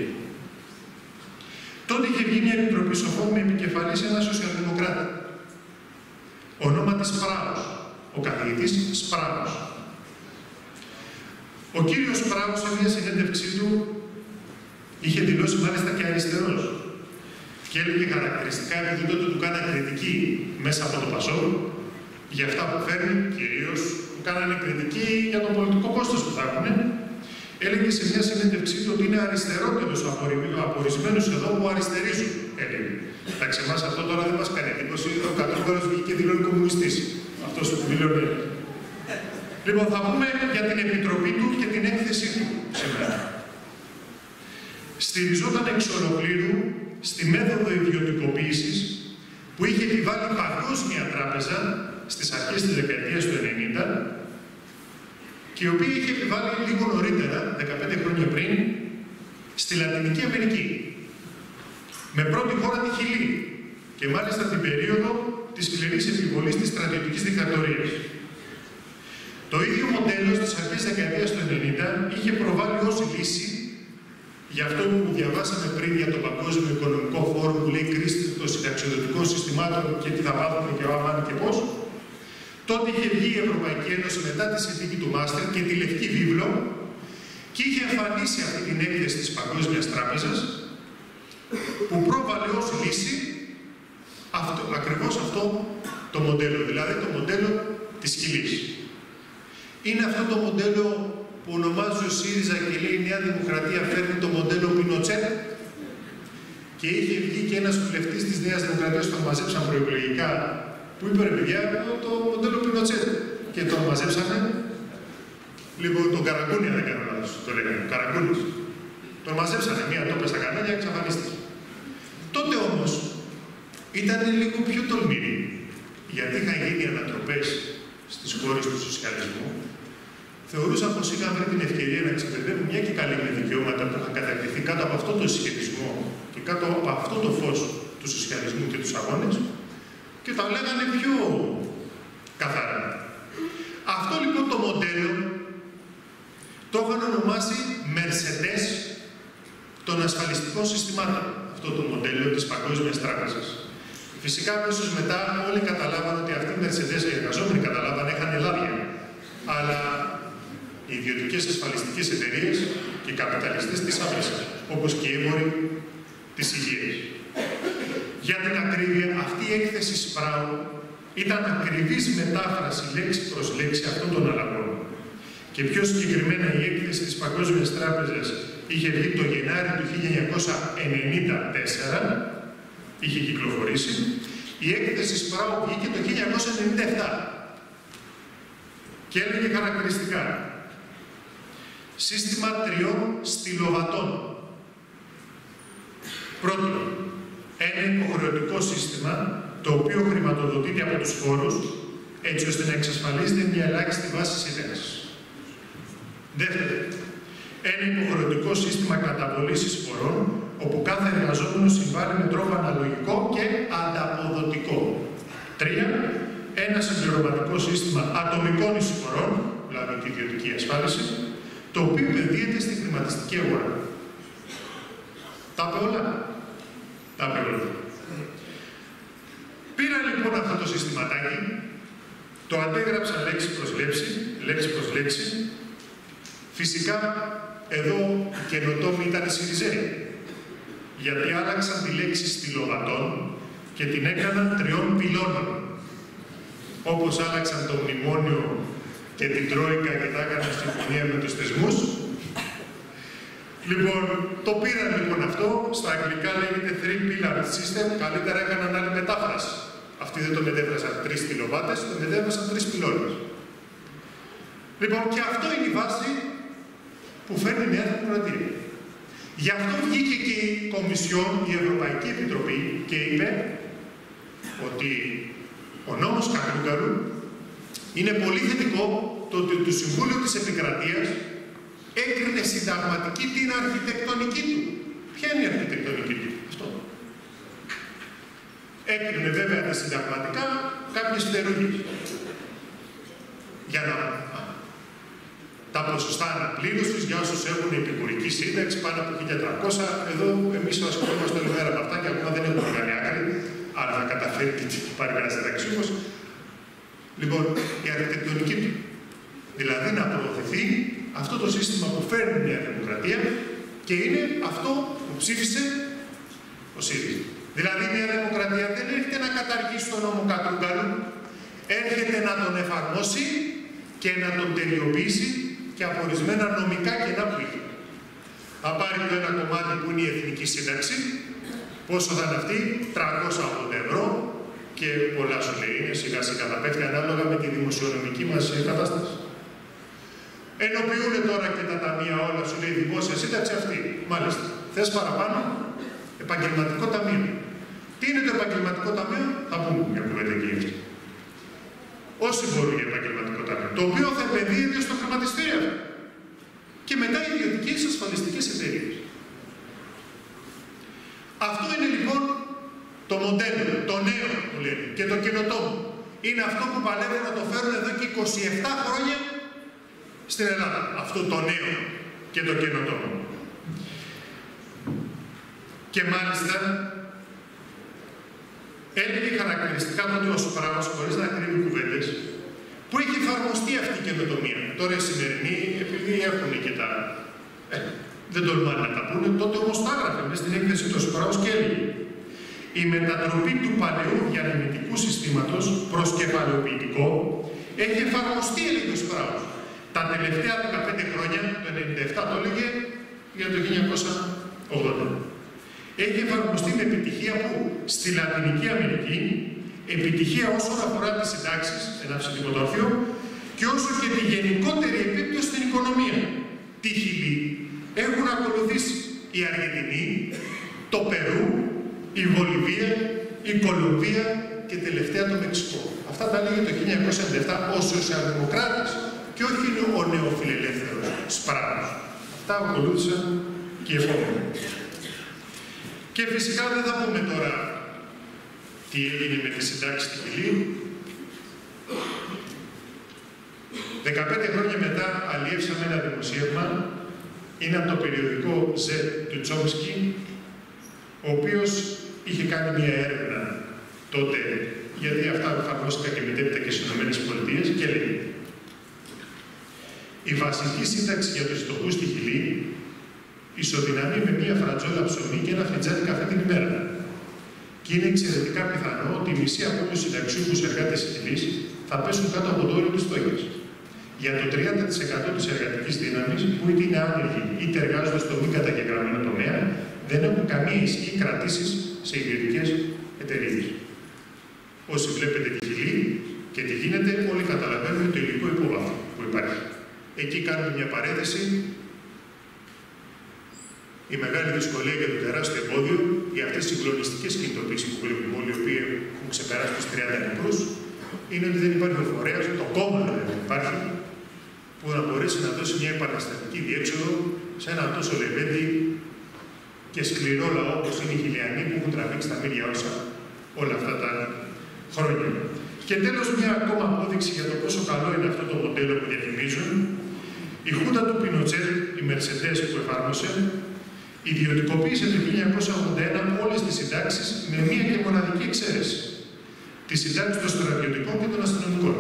Τότε είχε βγει μια Επιτροπή Σοφών με επικεφαλής ένα σοσιαλδημοκράτη. Ονόματι Σπράους, ο καθηγητής Σπράους. Ο κύριος Σπράους σε μια συνέντευξή του είχε δηλώσει μάλιστα και αριστερός. Και έλεγε χαρακτηριστικά, επειδή τότε του κάνα κριτική μέσα από το ΠΑΣΟΚ, για αυτά που φέρνει, κυρίως που κάνανε κριτική για το πολιτικό κόστος που θα έχουν, έλεγε σε μια συνέντευξή του ότι είναι αριστερότερος από ορισμένους εδώ που αριστερίζουν. Έλεγε. Εντάξει, εμάς αυτό τώρα δεν μας κάνει εντύπωση. Ο Κατρούγκαλος βγήκε και δηλώνει κομμουνιστής. Αυτός που δηλώνει. Λοιπόν, θα πούμε για την επιτροπή του και την έκθεσή του σήμερα. Στηριζόταν εξ ολοκλήρου στη μέθοδο ιδιωτικοποίησης που είχε επιβάλει παγκόσμια τράπεζα στις αρχές της δεκαετίας του ενενήντα και η οποία είχε επιβάλει λίγο νωρίτερα, δεκαπέντε χρόνια πριν, στη Λατινική Αμερική. Με πρώτη χώρα τη Χιλή και μάλιστα την περίοδο της σκληρής επιβολής της στρατιωτικής δικτατορίας. Το ίδιο μοντέλο στις αρχές της δεκαετίας του ενενήντα είχε προβάλει ως λύση για αυτό που διαβάσαμε πριν για το Παγκόσμιο Οικονομικό Φόρουμ που λέει κρίση των συνταξιοδοτικών συστημάτων και τι θα πάθουμε και άμα και πώς. Τότε είχε βγει η Ευρωπαϊκή Ένωση μετά τη συνθήκη του Μάστερ και τη Λευκή Βίβλο και είχε εμφανίσει αυτή την έκθεση της Παγκόσμιας Τράπεζας που πρόβαλε ως λύση αυτό, ακριβώς αυτό το μοντέλο, δηλαδή το μοντέλο της Χιλής. Είναι αυτό το μοντέλο που ονομάζει ο ΣΥΡΙΖΑ και λέει η Νέα Δημοκρατία φέρνει το μοντέλο Πινοτσέτ και είχε βγει και ένας βουλευτής της Νέας Δημοκρατίας που τον μαζέψαν προεκλογικά που είπε ρε παιδιά το μοντέλο Πινοτσέτ και τον μαζέψανε λίγο τον Καραγκούνια δεν κάνω λάθος το λέγανε, Καραγκούνης. Τον μαζέψανε μία τόπια στα κανάλια και εξαφανίστηκε. Τότε όμως ήταν λίγο πιο τολμηροί γιατί είχαν γίνει ανατροπές στις χώρες του σοσιαλισμού. Θεωρούσαν πως είχαν βρει την ευκαιρία να εξυπηρετούν μια και καλή με δικαιώματα που είχαν κατακτηθεί κάτω από αυτό το συσχετισμό και κάτω από αυτό το φως του σοσιαλισμού και τους αγώνες και τα λέγανε πιο καθαρά. Αυτό λοιπόν το μοντέλο το είχαν ονομάσει Mercedes των ασφαλιστικών συστημάτων. Αυτό το μοντέλο της Παγκόσμιας Τράπεζας. Φυσικά αμέσως μετά όλοι καταλάβαν ότι αυτοί οι Mercedes, οι εργαζόμενοι καταλάβαν, είχαν λάδια. Αλλά οι ιδιωτικές ασφαλιστικές εταιρείες και οι καπιταλιστές τις άφησαν, όπως και οι έμποροι της υγείας. Για την ακρίβεια, αυτή η έκθεση Σπράου ήταν ακριβής μετάφραση λέξη προς λέξη αυτών των αλλαγών. Και πιο συγκεκριμένα η έκθεση της Παγκόσμιας Τράπεζας είχε βγει το Γενάρη του χίλια εννιακόσια ενενήντα τέσσερα, είχε κυκλοφορήσει. Η έκθεση Σπράου βγήκε το χίλια εννιακόσια ενενήντα επτά και έλεγε χαρακτηριστικά σύστημα τριών στυλοβατών. Πρώτον, ένα υποχρεωτικό σύστημα το οποίο χρηματοδοτείται από τους φόρους έτσι ώστε να εξασφαλίζεται μια ελάχιστη βάση σύνταξης. Δεύτερον, ένα υποχρεωτικό σύστημα καταβολής εισφορών όπου κάθε εργαζόμενος συμβάλλει με τρόπο αναλογικό και ανταποδοτικό. Τρία, ένα συμπληρωματικό σύστημα ατομικών εισφορών, δηλαδή τη ιδιωτική ασφάλιση, το οποίο επενδύεται στη χρηματιστική αγορά. Τα είπε όλα. Τα είπε όλα. Πήρα λοιπόν αυτό το συστηματάκι, το αντέγραψα λέξη προς λέξη, λέξη προς λέξη. Φυσικά, εδώ οι καινοτόμοι ήταν οι Σιριζέοι, γιατί άλλαξαν τη λέξη στυλοβατών και την έκαναν τριών πυλώνων. Όπως άλλαξαν το μνημόνιο και την Τρόικα και τα έκαναν συμφωνία με τους θεσμούς. Λοιπόν, το πήραν λοιπόν αυτό, στα αγγλικά λέγεται three pillar system, καλύτερα έκαναν άλλη μετάφραση. Αυτοί δεν το μετέφρασαν τρεις κιλοβάτες, το μετέφρασαν τρεις πυλώνες. Λοιπόν, και αυτό είναι η βάση που φέρνει η Νέα Δημοκρατία. Γι' αυτό βγήκε και η Κομισιόν, η Ευρωπαϊκή Επιτροπή και είπε ότι ο νόμος Κατρούγκαλου είναι πολύ θετικό το ότι το Συμβούλιο της Επικρατείας έκρινε συνταγματική την αρχιτεκτονική του. Ποια είναι η αρχιτεκτονική του? Αυτό. Έκρινε βέβαια τα συνταγματικά κάποιες φτερούγες. Για να... Τα ποσοστά αναπλήρωσης για όσους έχουν επικουρική σύνταξη πάνω από χίλια τριακόσια. Εδώ εμείς ασχολούμαστε όλη μέρα με αυτά και ακόμα δεν έχουμε κάνει άκρη. Άρα θα καταφέρει και πάρει ένα συνταξιούχος. Λοιπόν, η αρχιτεκτονική του. Δηλαδή να προωθηθεί αυτό το σύστημα που φέρνει η Νέα Δημοκρατία και είναι αυτό που ψήφισε ο ΣΥΡΙΖΑ. Δηλαδή η Νέα Δημοκρατία δεν έρχεται να καταργήσει τον νόμο Κατρούγκαλου, έρχεται να τον εφαρμόσει και να τον τελειοποιήσει και από ορισμένα νομικά κενά που είχε. Θα πάρει το ένα κομμάτι που είναι η εθνική σύνταξη, πόσο θα είναι αυτή, τριακόσια ογδόντα ευρώ και πολλά σου λέει, είναι σιγά σιγά θα πέφτει ανάλογα με τη δημοσιονομική μας κατάσταση. Ενοποιούν τώρα και τα ταμεία όλα, σου λέει δημόσια σύνταξη αυτή. Μάλιστα. Θες παραπάνω, επαγγελματικό ταμείο. Τι είναι το επαγγελματικό ταμείο, θα πούμε μια κουβέντα εκεί αυτή. Όσοι μπορούν για επαγγελματικό ταμείο, το οποίο θα επενδύεται στο χρηματιστήριο και μετά οι ιδιωτικές ασφαλιστικές εταιρείες. Αυτό είναι λοιπόν το μοντέλο, το νέο που λένε και το καινοτόμο. Είναι αυτό που παλεύουν να το φέρουν εδώ και είκοσι επτά χρόνια στην Ελλάδα. Αυτό το νέο και το καινοτόμο. Και μάλιστα έλεγε χαρακτηριστικά τότε ο Σπράος, χωρίς να κρύβει κουβέντες, που έχει εφαρμοστεί αυτή η καινοτομία. Τώρα οι σημερινοί, επειδή έχουν και τα... Ε, δεν τολμάνε να τα πούνε, τότε όμως τα έγραφε μες στην έκθεση του Σπράος και έλεγε η μετατροπή του παλαιού διανεμητικού συστήματος προς κεφαλαιοποιητικό έχει εφαρμοστεί, έλεγε ο Σπράος. Τα τελευταία δεκαπέντε χρόνια, το ενενήντα επτά το έλεγε για το χίλια εννιακόσια ογδόντα. Έχει εφαρμοστεί με επιτυχία που στη Λατινική Αμερική, επιτυχία όσον αφορά τις συντάξεις, ένα ψυχοτόρφιο, και όσο και τη γενικότερη επίπτωση στην οικονομία. Τι χιλή έχουν ακολουθήσει η Αργεντινή, το Περού, η Βολιβία, η Κολομβία και τελευταία το Μεξικό. Αυτά τα λέγει το χίλια εννιακόσια ενενήντα επτά ο σοσιαλδημοκράτης και όχι ο νεοφιλελεύθερος Σπράγος. Αυτά ακολούθησαν και οι επόμενοι. Και φυσικά δεν θα πούμε τώρα τι έγινε με τη συντάξη στη Χιλή. δεκαπέντε χρόνια μετά αλλιεύσαμε ένα δημοσίευμα, είναι από το περιοδικό Z του Τσόμσκι, ο οποίος είχε κάνει μια έρευνα τότε, γιατί αυτά εφαρμόστηκαν και μετέπειτα και στις ΗΠΑ, και λέει η βασική σύνταξη για τους φτωχούς στη Χιλή ισοδυναμεί με μία φρατζόλα ψωμί και ένα φλιτζάνι καφέ την ημέρα. Και είναι εξαιρετικά πιθανό ότι οι μισοί από τους συνταξιούχους εργάτες της Χιλής θα πέσουν κάτω από το όριο της φτώχειας. για το τριάντα τοις εκατό της εργατικής δύναμης που είτε είναι άνεργοι είτε εργάζονται στο μη καταγεγραμμένο τομέα, δεν έχουν καμία ισχύ κρατήσεις σε ιδιωτικές εταιρείες. Όσοι βλέπετε τη Χιλή και τι γίνεται, όλοι καταλαβαίνουμε το υλικό υπόβαθρο που υπάρχει. Εκεί κάνουμε μια παρένθεση. Η μεγάλη δυσκολία για το τεράστιο εμπόδιο, για αυτές τις συγκλονιστικές κινητοποιήσεις που βλέπουμε όλοι, οι οποίοι έχουν ξεπεράσει τους τριάντα νεκρούς, είναι ότι δεν υπάρχει ο φορέας, το κόμμα δεν υπάρχει, που να μπορέσει να δώσει μια επαναστατική διέξοδο σε ένα τόσο λεβέντη και σκληρό λαό όπως είναι οι Χιλιανοί που έχουν τραβήξει τα μύρια όσα όλα αυτά τα χρόνια. Και τέλος, μια ακόμα απόδειξη για το πόσο καλό είναι αυτό το μοντέλο που διαφημίζουν. Η Χούντα του Πινοτσέτ, η Mercedes που εφάρμοσε, ιδιωτικοποίησε το χίλια εννιακόσια ογδόντα ένα όλες τις συντάξεις με μία και μοναδική εξαίρεση. Τις συντάξεις των στρατιωτικών και των αστυνομικών.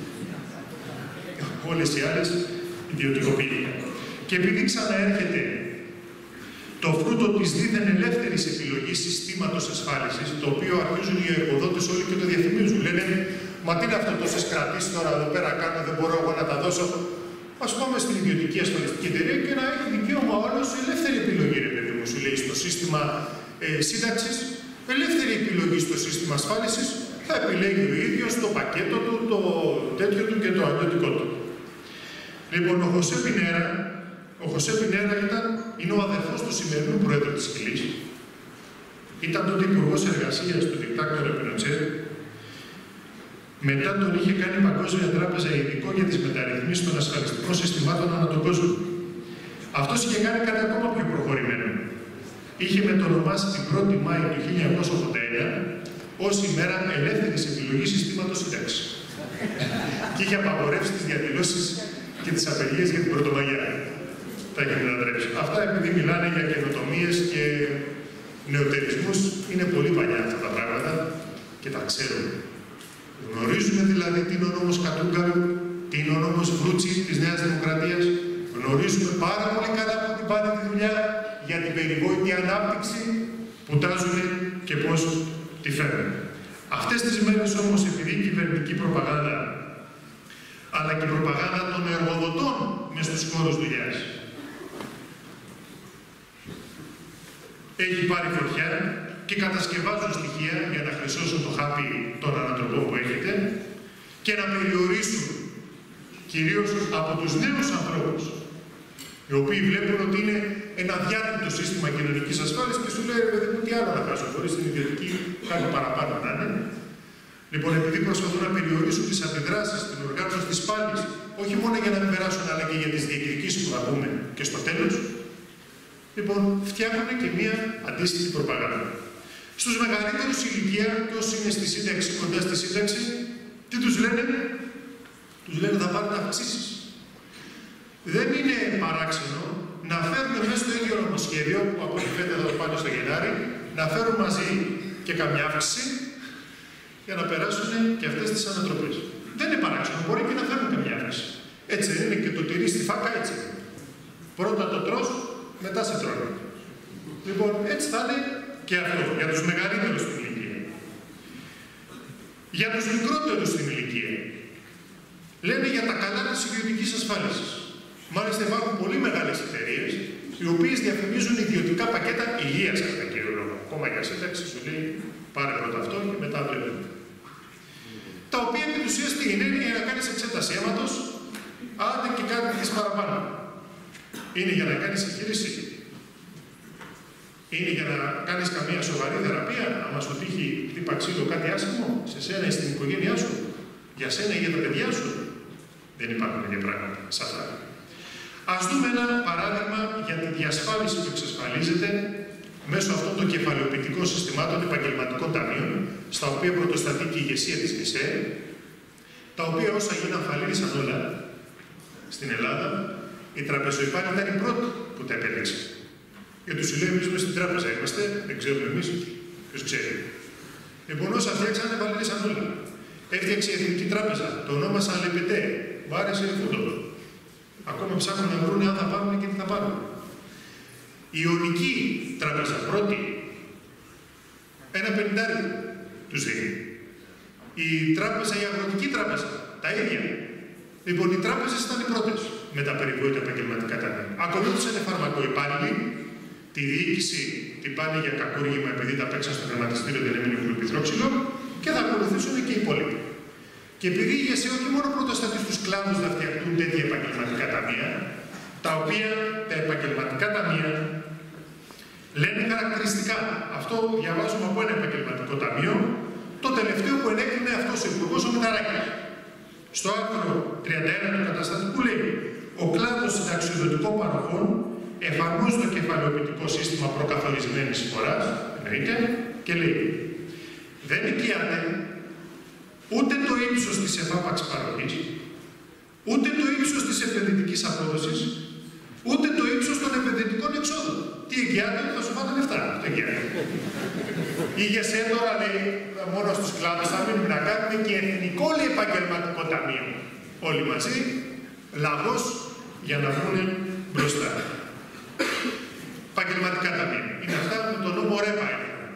Όλες οι άλλες ιδιωτικοποιήθηκαν. Και επειδή ξαναέρχεται το φρούτο της δίθεν ελεύθερης επιλογής συστήματος ασφάλισης, το οποίο αρχίζουν οι εργοδότες όλοι και το διαφημίζουν. Λένε, μα τι είναι αυτό τόσες κρατήσεις τώρα εδώ πέρα κάνω, δεν μπορώ εγώ να τα δώσω. Ας πάμε στην ιδιωτική ασφαλιστική εταιρεία και να έχει δικαίωμα όλος ελεύθερη επιλογή, ρε παιδί μου, σου λέει, στο σύστημα ε, σύνταξης, ελεύθερη επιλογή στο σύστημα ασφάλισης, θα επιλέγει ο ίδιος το πακέτο του, το τέτοιο του και το αλλιώτικό του. Λοιπόν, ο Χωσέ Πινέρα, ο Χωσέ Πινέρα ήταν, είναι ο αδερφός του σημερινού Προέδρου της Χιλής. Ήταν τότε υπουργός εργασίας του δικτάκτορα Πινοτσέτ. Μετά τον είχε κάνει η Παγκόσμια Τράπεζα ειδικό για τις μεταρρυθμίσεις των ασφαλιστικών συστημάτων ανά τον κόσμο. Αυτός είχε κάνει κάτι ακόμα πιο προχωρημένο. Είχε μετονομάσει την πρώτη Μάη του χίλια εννιακόσια ογδόντα ένα ως ημέρα ελεύθερης επιλογής συστήματος σύνταξης. Και είχε απαγορεύσει τις διαδηλώσεις και τις απεργίες για την Πρωτομαγιά. Τα είχε μετατρέψει. Αυτά επειδή μιλάνε για καινοτομίες και νεωτερισμούς, είναι πολύ παλιά αυτά τα πράγματα και τα ξέρουμε. Γνωρίζουμε δηλαδή τι είναι ο νόμος Κατούγκαρου, τι είναι ο νόμος Βρούτσι της Νέας Δημοκρατίας. Γνωρίζουμε πάρα πολύ καλά που την πάνε τη δουλειά για την περιβόητη ανάπτυξη που τάζουν και πώς τη φέρνουν. Αυτές τις μέρες όμως, επειδή η κυβερνητική προπαγάνδα, αλλά και η προπαγάνδα των εργοδοτών μες στους χώρους δουλειάς, έχει πάρει φωτιά και κατασκευάζουν στοιχεία για να χρυσώσουν το χάπι των ανατροπών που έχετε και να περιορίσουν κυρίως από τους νέους ανθρώπους, οι οποίοι βλέπουν ότι είναι ένα διάτυπτο σύστημα κοινωνικής ασφάλισης και σου λέει, ρε παιδί μου, τι άλλο να κάνω, χωρίς την ιδιωτική, κάτι παραπάνω να είναι. Λοιπόν, επειδή προσπαθούν να περιορίσουν τις αντιδράσεις, την οργάνωση της πάλης, όχι μόνο για να μην περάσουν, αλλά και για τις διεκδικήσεις που θα πούμε και στο τέλος, λοιπόν, φτιάχνουν και μία αντίστοιχη προπαγάνδα. Στους μεγαλύτερους ηλικία, και όσοι είναι στη σύνταξη, κοντά στη σύνταξη, τι τους λένε? Τους λένε θα πάρουν αυξήσεις. Δεν είναι παράξενο να φέρουν μέσα στο ίδιο νομοσχέδιο, που από ό,τι φαίνεται θα το πάνε στο Γενάρη, να φέρουν μαζί και καμιά αύξηση για να περάσουν και αυτές τις ανατροπές. Δεν είναι παράξενο, μπορεί και να φέρουν καμιά αύξηση. Έτσι δεν είναι και το τυρί στη φάκα, έτσι. Πρώτα το τρως, μετά σε τρώνε. Λοιπόν, έτσι θα είναι και αυτό, για τους μεγαλύτερους στην ηλικία. Για τους μικρότερους στην ηλικία, λένε για τα καλά της ιδιωτικής ασφάλισης. Μάλιστα υπάρχουν πολύ μεγάλες εταιρείες, οι οποίες διαφημίζουν ιδιωτικά πακέτα υγείας κατά κύριο λόγο. Ακόμα για σύνταξη σου λέει πάρε πρώτα αυτό και μετά το επόμενο. Τα οποία επί της ουσίας τι είναι, είναι για να κάνεις εξέταση αίματος, άντε και κάτι της παραπάνω. Είναι για να κάνεις εγχείρηση. Είναι για να κάνεις καμία σοβαρή θεραπεία, άμα σου τύχει χτύπα ξύλο κάτι άσχημο, σε σένα ή στην οικογένειά σου, για σένα ή για τα παιδιά σου. Δεν υπάρχουν τέτοια πράγματα σε αυτά. Ας δούμε ένα παράδειγμα για τη διασφάλιση που εξασφαλίζεται μέσω αυτών των κεφαλαιοποιητικών συστημάτων επαγγελματικών ταμείων, στα οποία πρωτοστατεί και η ηγεσία της ΚΕΣΕ, τα οποία όσα γίναν φαλήρισαν όλα στην Ελλάδα, η τραπεζοϊπάνη ήταν η πρώτη που τα επέλεξε. Γιατί του λέει, εμείς στην τράπεζα είμαστε, δεν ξέρουμε εμείς, ποιος ξέρει. Λοιπόν, όσα φτιάξανε, φαλήρισαν όλα. Έφτιαξε η Εθνική Τράπεζα, το ονόμασαν Λεπετέ, βάρεσε φούντο. Ακόμα ψάχνουν να βρουν αν θα πάρουν και τι θα πάρουν. Η Ιωνική Τράπεζα, πρώτη, ένα πενηντάρι τους δίνει. Η Τράπεζα, η Αγροτική Τράπεζα, τα ίδια. Λοιπόν, οι τράπεζες ήταν οι πρώτες με τα περιβόητα επαγγελματικά ταμεία. Ακολούθησαν οι φαρμακοϊπάλληλοι, τη διοίκηση την πάνε για κακούργημα επειδή τα παίξαν στο χρηματιστήριο, δεν έμεινε γλουπιδρόξυλο, και θα ακολουθήσουν και οι υπόλοιποι. Και επειδή η ηγεσία όχι μόνο πρωτοστατεί στους κλάδους να φτιαχτούν τέτοια επαγγελματικά ταμεία, τα οποία τα επαγγελματικά ταμεία λένε χαρακτηριστικά. Αυτό διαβάζουμε από ένα επαγγελματικό ταμείο, το τελευταίο που ενέκρινε αυτός ο Υπουργός ο Μηταράκης. Στο άρθρο τριάντα ένα του καταστατικού λέει: ο κλάδος συνταξιοδοτικών παροχών εφαρμόζει το κεφαλαιοποιητικό σύστημα προκαθορισμένης εισφοράς, εννοείται, και λέει: δεν οικιάται ούτε το ύψος της εφάπαξης παροχής, ούτε το ύψος της επενδυτικής απόδοσης, ούτε το ύψος των επενδυτικών εξόδων. Τι οικιάται, θα σου φάνε λεφτά. Το οικιάται. Η ηγεσία τώρα λέει μόνο στους κλάδους θα μείνουμε να κάνουμε και εθνικό λέει, επαγγελματικό ταμείο. Όλοι μαζί, λαγός για να βγουν μπροστά. Επαγγελματικά ταμεία. Είναι αυτά με τον νόμο ΡΕΠΑ.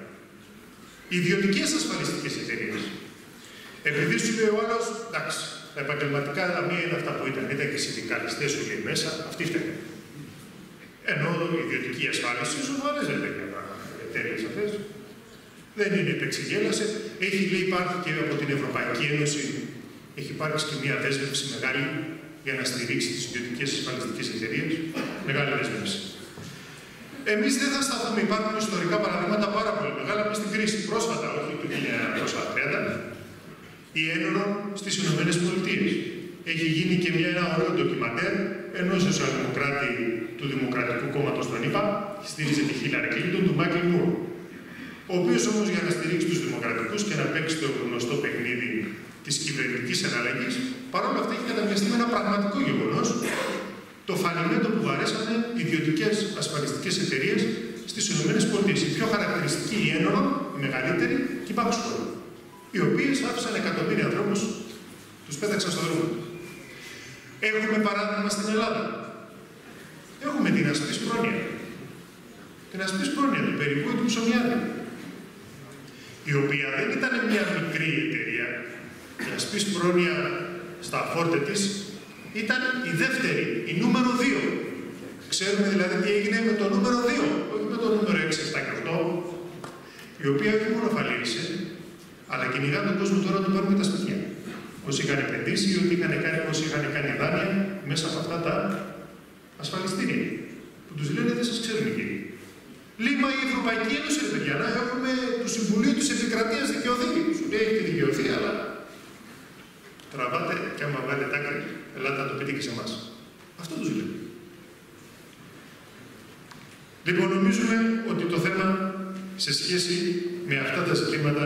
Ιδιωτικές ασφαλιστικές εταιρείες. Επειδή σου λέει ο άλλος, εντάξει, τα επαγγελματικά ταμεία είναι αυτά που ήταν. Ήταν και συνδικαλιστές σου λέει μέσα, αυτοί φταίνουν. Ενώ η ιδιωτική ασφάλιση σοβαρές δεν είναι εταιρείες αυτές. Δεν είναι υπεξηγέλασε. Έχει λέει υπάρχει και από την Ευρωπαϊκή Ένωση, έχει υπάρξει και μια δέσμευση μεγάλη για να στηρίξει τις ιδιωτικές ασφαλιστικές εταιρείες. Μεγάλη δέσμευση. Εμείς δεν θα σταθούμε, υπάρχουν ιστορικά παραδείγματα πάρα πολύ μεγάλα μες στην κρίση. Πρόσφατα, όχι του χίλια εννιακόσια τριάντα, η Ένωρον στις Ηνωμένες Πολιτείες. Έχει γίνει και μια, ένα ωραίο ντοκιμαντέρ ενός σοσιαλδημοκράτη του Δημοκρατικού Κόμματος των ΗΠΑ, στήριζε τη Χίλαρη Κλίντον, του Μάικλ Μουρ. Ο οποίος όμως για να στηρίξει τους Δημοκρατικούς και να παίξει το γνωστό παιχνίδι της κυβερνητικής εναλλαγής, παρόλα αυτά έχει καταμοιαστεί με ένα πραγματικό γεγονός, το φαλιμέντο που βαρέσανε ιδιωτικές ασφαλιστικές εταιρείες στις ΗΠΑ. Η πιο χαρακτηριστική η Ένωρον, η μεγαλύτερη, και η Baxter, οι οποίες άφησαν εκατομμύρια ανθρώπους, τους πέταξαν στον δρόμο. Έχουμε παράδειγμα στην Ελλάδα. Έχουμε την Ασπής Πρόνοια. Την Ασπής Πρόνοια, του περιβόητου Ψωμιάδη, η οποία δεν ήταν μια μικρή εταιρεία. Η Ασπής Πρόνοια στα φόρτε της ήταν η δεύτερη, η νούμερο δύο. Ξέρουμε δηλαδή τι έγινε με το νούμερο δύο, όχι με το νούμερο έξι, επτά και οκτώ, η οποία όχι μόνο φαλήρισε, αλλά κυνηγά τον κόσμο τώρα να του πάρουν τα σπίτια. Όσοι είχαν επενδύσει ή ότι είχαν κάνει, όσοι είχαν κάνει δάνεια μέσα από αυτά τα ασφαλιστήρια. Που τους λένε δεν σας ξέρουν οι κύριοι. Λίμα η Ευρωπαϊκή Ένωση, ρε παιδιά, να έχουμε του Συμβουλίου της Επικρατείας δικαιωθεί. Σου λέει έχει δικαιωθεί, αλλά τραβάτε και άμα βάλετε άκρη, ελάτε να το πείτε και σε εμάς. Αυτό τους λέει. Λοιπόν, νομίζουμε ότι το θέμα σε σχέση με αυτά τα ζητήματα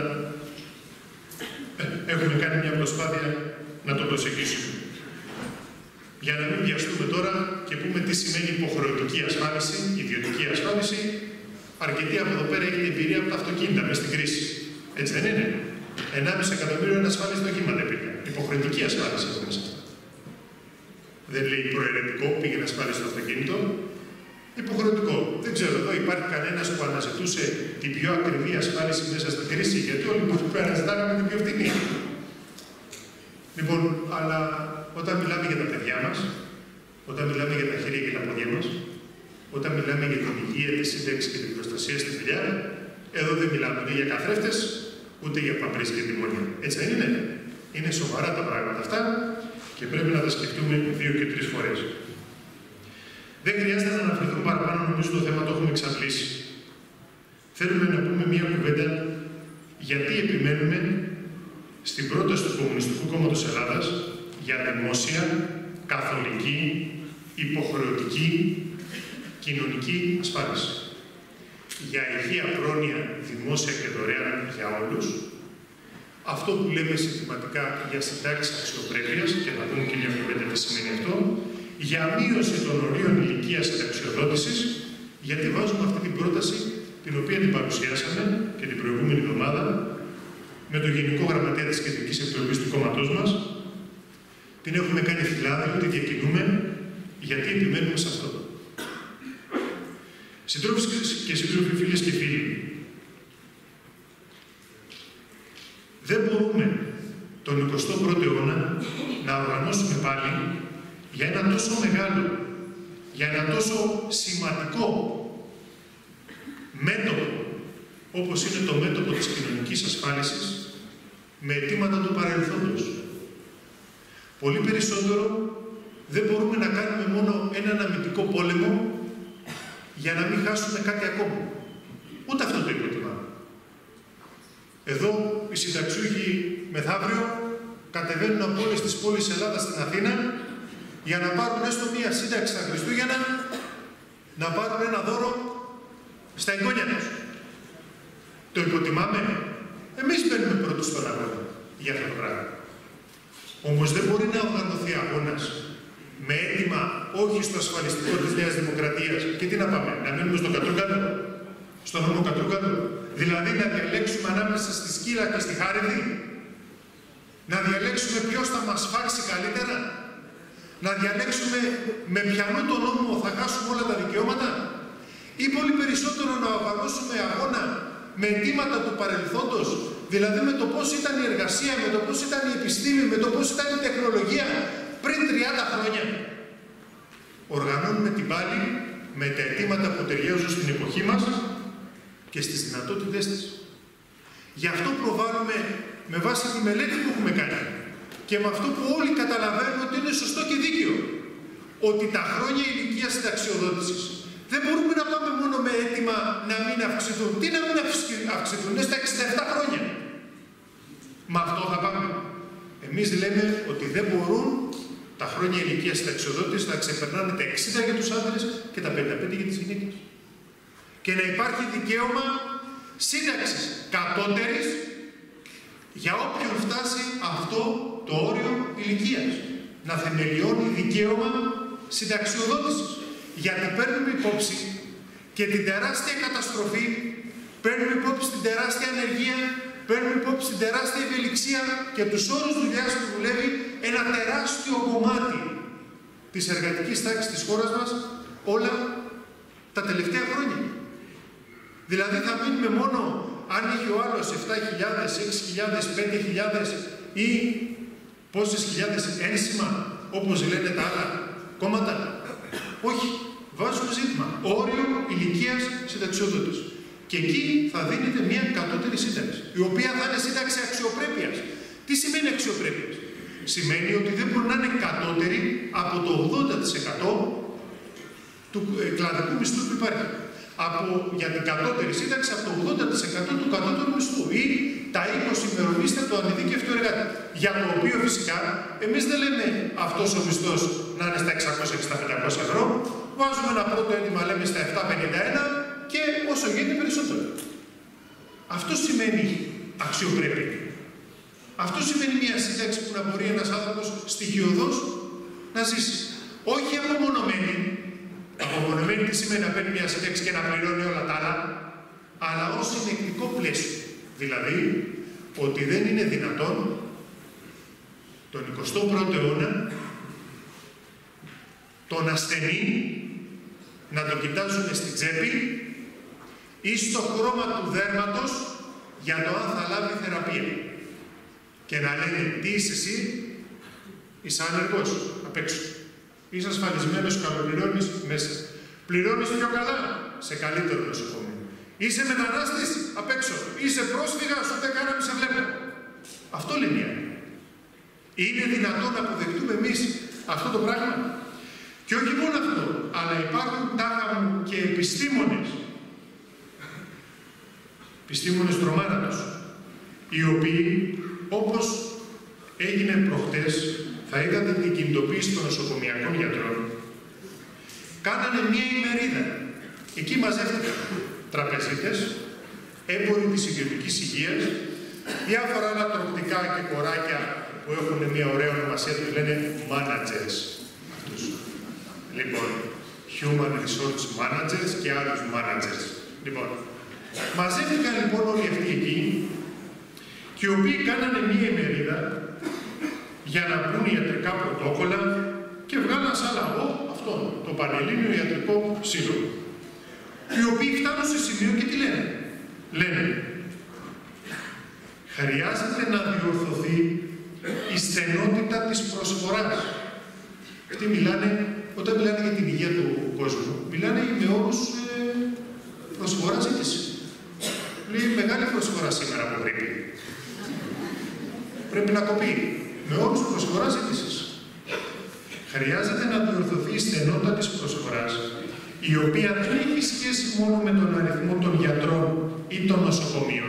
έχουμε κάνει μια προσπάθεια να το προσεγγίσουμε. Για να μην βιαστούμε τώρα και πούμε τι σημαίνει υποχρεωτική ασφάλιση, ιδιωτική ασφάλιση, αρκετοί από εδώ πέρα έχετε εμπειρία από τα αυτοκίνητα μες στην κρίση. Έτσι δεν είναι? ενάμιση εκατομμύριο είναι ασφάλιση στο οχήματα πήγα. Υποχρεωτική ασφάλιση έχουμε σε αυτά. Δεν λέει προαιρετικό, πήγαινε ασφάλιση στο αυτοκίνητο. Υποχρεωτικό. Δεν ξέρω, εδώ υπάρχει κανένας που αναζητούσε την πιο ακριβή ασφάλιση μέσα στην κρίση, γιατί όλοι που αναζητάγαμε την πιο φτηνή. Λοιπόν, αλλά όταν μιλάμε για τα παιδιά μας, όταν μιλάμε για τα χέρια και τα πόδια μας, όταν μιλάμε για την υγεία, τη σύνταξη και την προστασία στη δουλειά, εδώ δεν μιλάμε ούτε για καθρέφτες, ούτε για παμπρίες και τιμόνια. Έτσι δεν είναι? Είναι σοβαρά τα πράγματα αυτά και πρέπει να τα σκεφτούμε δύο και τρεις φορές. Δεν χρειάζεται να αναφερθούμε παραπάνω, νομίζω το θέμα το έχουμε εξαντλήσει. Θέλουμε να πούμε μία κουβέντα γιατί επιμένουμε στην πρόταση του Κομμουνιστικού Κόμματος Ελλάδας για δημόσια, καθολική, υποχρεωτική, κοινωνική ασφάλιση. Για υγεία, πρόνοια, δημόσια και δωρεάν για όλους. Αυτό που λέμε συστηματικά για συντάξεις αξιοπρέπειας, και να δούμε και μια κουβέντα τι σημαίνει αυτό, για μείωση των ορίων ηλικίας συνταξιοδότησης, γιατί βάζουμε αυτή την πρόταση, την οποία την παρουσιάσαμε και την προηγούμενη εβδομάδα με τον Γενικό Γραμματέα της Κεντρικής Επιτροπής του κόμματός μας. Την έχουμε κάνει φυλάδιο, τη διακινούμε, γιατί επιμένουμε σε αυτό. Συντρόφοι και σύντροφοι, φίλες και φίλοι, δεν μπορούμε τον εικοστό πρώτο αιώνα να οργανώσουμε πάλι για ένα τόσο μεγάλο, για ένα τόσο σημαντικό μέτωπο, όπως είναι το μέτωπο της κοινωνικής ασφάλισης, με αιτήματα του παρελθόντος. Πολύ περισσότερο δεν μπορούμε να κάνουμε μόνο έναν αμυντικό πόλεμο για να μην χάσουμε κάτι ακόμα. Ούτε αυτό το υποτιμάμε. Εδώ οι συνταξιούχοι μεθαύριο κατεβαίνουν από όλες τις πόλεις Ελλάδας στην Αθήνα για να πάρουν έστω μία σύνταξη στα Χριστούγεννα, να πάρουν ένα δώρο στα εγγόνια τους. Το υποτιμάμε. Εμείς μπαίνουμε πρώτος στον αγώνα για αυτό το πράγμα. Όμως δεν μπορεί να οργανωθεί αγώνας με αίτημα όχι στο ασφαλιστικό της Νέας Δημοκρατίας. Και τι να πάμε, να μείνουμε στον Κατρούγκαλο, στον δρόμο Κατρούγκαλο, δηλαδή να διαλέξουμε ανάμεσα στη Σκύλα και στη Χάριδη, να διαλέξουμε ποιος θα μας φάξει καλύτερα, να διαλέξουμε με ποιανού τον νόμο θα χάσουμε όλα τα δικαιώματα, ή πολύ περισσότερο να οργανώσουμε αγώνα με αιτήματα του παρελθόντος, δηλαδή με το πώς ήταν η εργασία, με το πώς ήταν η επιστήμη, με το πώς ήταν η τεχνολογία πριν τριάντα χρόνια. Οργανώνουμε την πάλη με τα αιτήματα που ταιριάζουν στην εποχή μας και στις δυνατότητες της. Γι' αυτό προβάλλουμε με βάση τη μελέτη που έχουμε κάνει και με αυτό που όλοι καταλαβαίνουν ότι είναι σωστό και δίκαιο, ότι τα χρόνια ηλικίας συνταξιοδότησης δεν μπορούμε να πάμε μόνο με αίτημα να μην αυξηθούν. Τι να μην αυξηθούν, είναι στα εξήντα επτά χρόνια. Μα αυτό θα πάμε. Εμείς λέμε ότι δεν μπορούν τα χρόνια ηλικίας συνταξιοδότησης να ξεπερνάνε τα εξήντα για τους άντρες και τα πενήντα πέντε για τις γυναίκες. Και να υπάρχει δικαίωμα σύνταξης κατώτερης για όποιον φτάσει αυτό το όριο ηλικίας. Να θεμελιώνει δικαίωμα συνταξιοδότησης. Γιατί παίρνουμε υπόψη και την τεράστια καταστροφή, παίρνουμε υπόψη την τεράστια ανεργία, παίρνουμε υπόψη την τεράστια ευελιξία και τους όρους δουλειάς που δουλεύει ένα τεράστιο κομμάτι της εργατικής τάξης της χώρας μας όλα τα τελευταία χρόνια. Δηλαδή θα μείνουμε μόνο αν είχε ο άλλος επτά χιλιάδες, έξι χιλιάδες, πέντε χιλιάδες ή πόσες χιλιάδες ένσημα, όπως λένε τα άλλα κόμματα. Όχι, βάζουμε ζήτημα. Όριο ηλικίας συνταξιοδότης. Και εκεί θα δίνεται μια κατώτερη σύνταξη, η οποία θα είναι σύνταξη αξιοπρέπειας. Τι σημαίνει αξιοπρέπειας? Σημαίνει ότι δεν μπορεί να είναι κατώτερη από το ογδόντα τοις εκατό του κλαδικού μισθού που υπάρχει. Από, για την κατώτερη σύνταξη από το ογδόντα τοις εκατό του κατώτερου μισθού ή τα είκοσι ημερομίσθια του ανειδίκευτου εργάτη. Για το οποίο φυσικά εμείς δεν λέμε αυτός ο μισθός να είναι στα εξακόσια και στα πεντακόσια ευρώ. Βάζουμε ένα πρώτο έντυμα, λέμε στα επτακόσια πενήντα ένα και όσο γίνεται περισσότερο. Αυτό σημαίνει αξιοπρέπεια. Αυτό σημαίνει μια σύνταξη που να μπορεί ένας άνθρωπος στοιχειωδώς να ζήσει. Όχι απομονωμένη. Απομονωμένη τι σημαίνει να παίρνει μια σύνταξη και να πληρώνει όλα τα άλλα, αλλά ως συνεκτικό πλαίσιο. Δηλαδή, ότι δεν είναι δυνατόν τον εικοστό πρώτο αιώνα τον ασθενή να τον κοιτάζουν στην τσέπη ή στο χρώμα του δέρματος για το αν θα λάβει θεραπεία. Και να λένε τι είσαι εσύ, είσαι άνεργος απ' έξω. Είσαι ασφαλισμένος, καλοπληρώνεις μέσα. Πληρώνεις πιο καλά σε καλύτερο νοσοκομείο. Είσαι μετανάστης απ' έξω. Είσαι πρόσφυγας, ούτε καν να μην σε βλέπω. Αυτό λέει η άλλη. Είναι δυνατόν να αποδεχτούμε εμείς αυτό το πράγμα? Και όχι μόνο αυτό, αλλά υπάρχουν τάχα μου και επιστήμονες. Επιστήμονες τρομάρατος, οι οποίοι, όπως έγινε προχτές, θα είδατε την κινητοποίηση των νοσοκομιακών γιατρών, κάνανε μία ημερίδα. Εκεί μαζεύτηκαν τραπεζίτες, έμποροι της ιδιωτικής υγείας, διάφορα άλλα τροκτικά και κοράκια που έχουν μία ωραία ονομασία, τους λένε managers. Αυτούς. Λοιπόν, human resource managers και άλλους managers. Λοιπόν, μαζεύτηκαν λοιπόν όλοι αυτοί εκεί και οι οποίοι κάνανε μία ημερίδα για να βρουν ιατρικά πρωτόκολλα και βγάλαν σαν λαό αυτό, το Πανελλήνιο Ιατρικό Σύλλογο. Οι οποίοι φτάνουν σε σημείο και τι λένε? Λένε, χρειάζεται να διορθωθεί η στενότητα της προσφοράς. Αυτοί μιλάνε, όταν μιλάνε για την υγεία του κόσμου, μιλάνε με όρους ε, προσφορά ζήτηση. Λέει μεγάλη προσφορά σήμερα που πρέπει. Πρέπει να κοπεί. Με όρους προσφορά ζήτησης. Χρειάζεται να διορθωθεί η στενότητα της προσφοράς, η οποία δεν έχει σχέση μόνο με τον αριθμό των γιατρών ή των νοσοκομείων,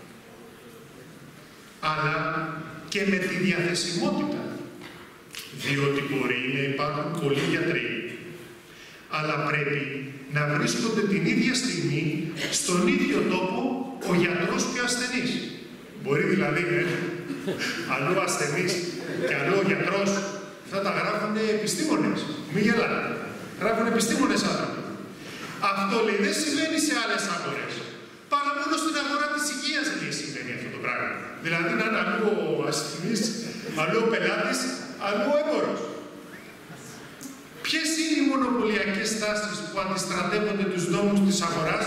αλλά και με τη διαθεσιμότητα. Διότι μπορεί να υπάρχουν πολλοί γιατροί, αλλά πρέπει να βρίσκονται την ίδια στιγμή στον ίδιο τόπο ο γιατρός και ο ασθενής. Μπορεί δηλαδή ε, αλλού ασθενής και αλλού ο γιατρός, θα τα γράφουν επιστήμονες. Μη γελάτε. Γράφουν επιστήμονες άνθρωποι. Αυτό λέει δεν συμβαίνει σε άλλες αγορές. Παρά μόνο στην αγορά της υγείας λέει συμβαίνει αυτό το πράγμα. Δηλαδή να είναι αλλού ο ασθενής, αλλού ο πελάτης, αλλού ο έμπορος. Ποιες είναι οι μονοπωλιακές τάσεις που αντιστρατεύονται τους νόμους της αγοράς?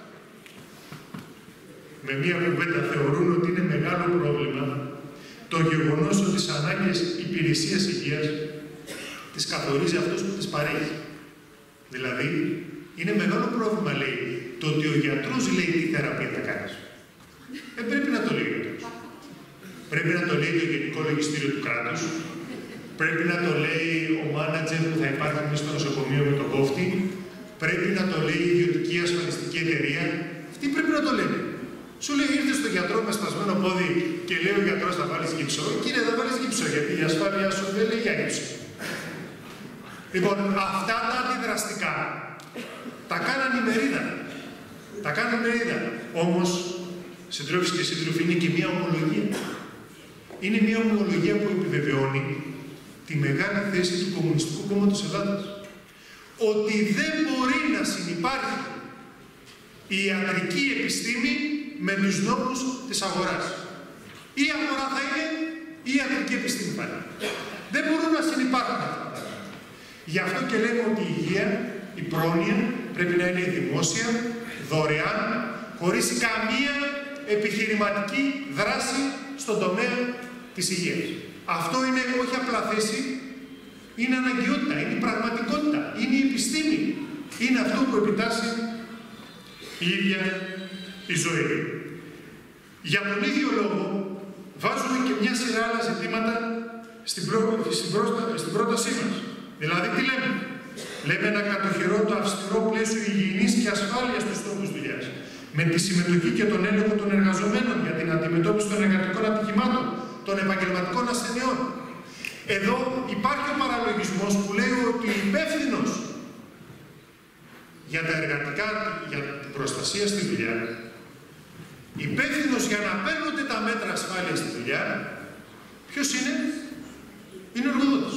Με μία κουβέντα θεωρούν ότι είναι μεγάλο πρόβλημα το γεγονός ότι τις ανάγκες υπηρεσίας υγείας τις καθορίζει αυτός που τις παρέχει. Δηλαδή, είναι μεγάλο πρόβλημα, λέει, το ότι ο γιατρός λέει τι θεραπεία θα κάνεις. Δεν πρέπει να το λέει ο γιατρός. Πρέπει να το λέει το Γενικό Λογιστήριο του κράτους. Πρέπει να το λέει ο μάνατζερ που θα υπάρχει μέσα στο νοσοκομείο με τον κόφτη. Πρέπει να το λέει η ιδιωτική ασφαλιστική εταιρεία. Αυτοί πρέπει να το λένε. Σου λέει, ήρθε στον γιατρό με σπασμένο πόδι και λέει ο γιατρός θα βάλεις γύψο. Κύριε, θα βάλεις γύψο, γιατί η ασφάλεια σου δεν λέει για γύψο. Λοιπόν, αυτά τα αντιδραστικά τα κάνανε η μερίδα. Τα κάνανε η μερίδα. Όμως, συντρόφοι και σύντροφοι, είναι και μία ομολογία. Είναι μία ομολογία που επιβεβαιώνει τη μεγάλη θέση του Κομμουνιστικού Κόμματος Ελλάδας. Ότι δεν μπορεί να συνυπάρχει η ιατρική επιστήμη με τους νόμους της αγοράς. Ή η αγορά θα είναι, ή η ιατρική επιστήμη θα είναι. Δεν μπορούν να συνυπάρχουν αυτά. Γι' αυτό και λέμε ότι η υγεία, η πρόνοια πρέπει να είναι δημόσια, δωρεάν, χωρίς καμία επιχειρηματική δράση στον τομέα της υγείας. Αυτό είναι όχι απλά θέση, είναι αναγκαιότητα, είναι η πραγματικότητα, είναι η επιστήμη. Είναι αυτό που επιτάσσει η ίδια η ζωή. Για τον ίδιο λόγο βάζουμε και μια σειρά άλλα ζητήματα στην, πρό... στην, πρό... στην πρότασή μας. Δηλαδή τι λέμε? Λέμε να κατοχυρώ το αυστηρό πλαίσιο υγιεινής και ασφάλειας στους τρόπους δουλειάς, με τη συμμετοχή και τον έλεγχο των εργαζομένων για την αντιμετώπιση των εργατικών ατυχημάτων, των επαγγελματικών ασθενειών. Εδώ υπάρχει ο παραλογισμός που λέει ότι υπεύθυνος για τα εργατικά, για την προστασία στη δουλειά, υπεύθυνος για να παίρνονται τα μέτρα ασφάλειας στη δουλειά, ποιος είναι? Είναι ο εργοδότης.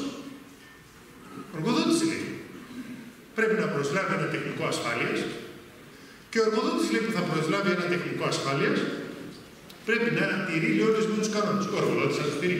Ο εργοδότης λέει, πρέπει να προσλάβει ένα τεχνικό ασφάλειας και ο εργοδότης λέει που θα προσλάβει ένα τεχνικό ασφάλειας πρέπει να τηρεί όλους τους κανόνες. Ο εργοδότης θα τους τηρεί.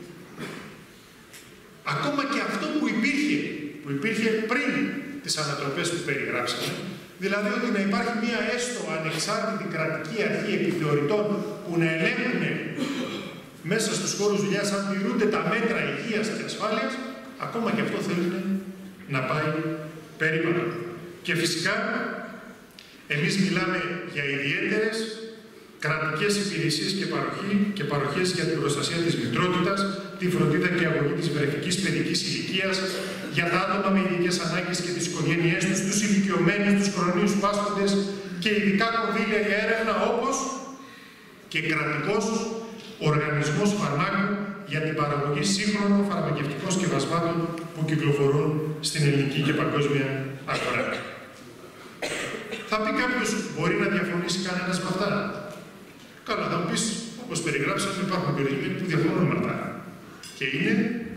Ακόμα και αυτό που υπήρχε, που υπήρχε πριν τις ανατροπές που περιγράψαμε, δηλαδή ότι να υπάρχει μία έστω ανεξάρτητη κρατική αρχή επιθεωρητών που να ελέγχουν μέσα στους χώρους δουλειάς αν τηρούνται τα μέτρα υγείας και ασφάλειας, ακόμα και αυτό θέλουν να πάει περίπου. Και φυσικά, εμείς μιλάμε για ιδιαίτερες κρατικές υπηρεσίες και, παροχή, και παροχές για την προστασία της μητρότητας, τη φροντίδα και αγωγή της βρεφικής παιδικής ηλικίας, για τα άτομα με ειδικές ανάγκες και τις οικογένειές τους, τους ηλικιωμένους, τους χρονίους πάσχοντες και ειδικά κονδύλια για έρευνα, όπως και κρατικός οργανισμός φαρμάκου για την παραγωγή σύγχρονων φαρμακευτικών σκευασμάτων που κυκλοφορούν στην ελληνική και παγκόσμια αγορά. Θα πει κάποιος, μπορεί να διαφωνήσει κανένας με αυτά? Καλά, θα μου πεις, όπως περιγράψαμε, υπάρχουν περιορισμένοι που διαφωνούν με αυτά. Και είναι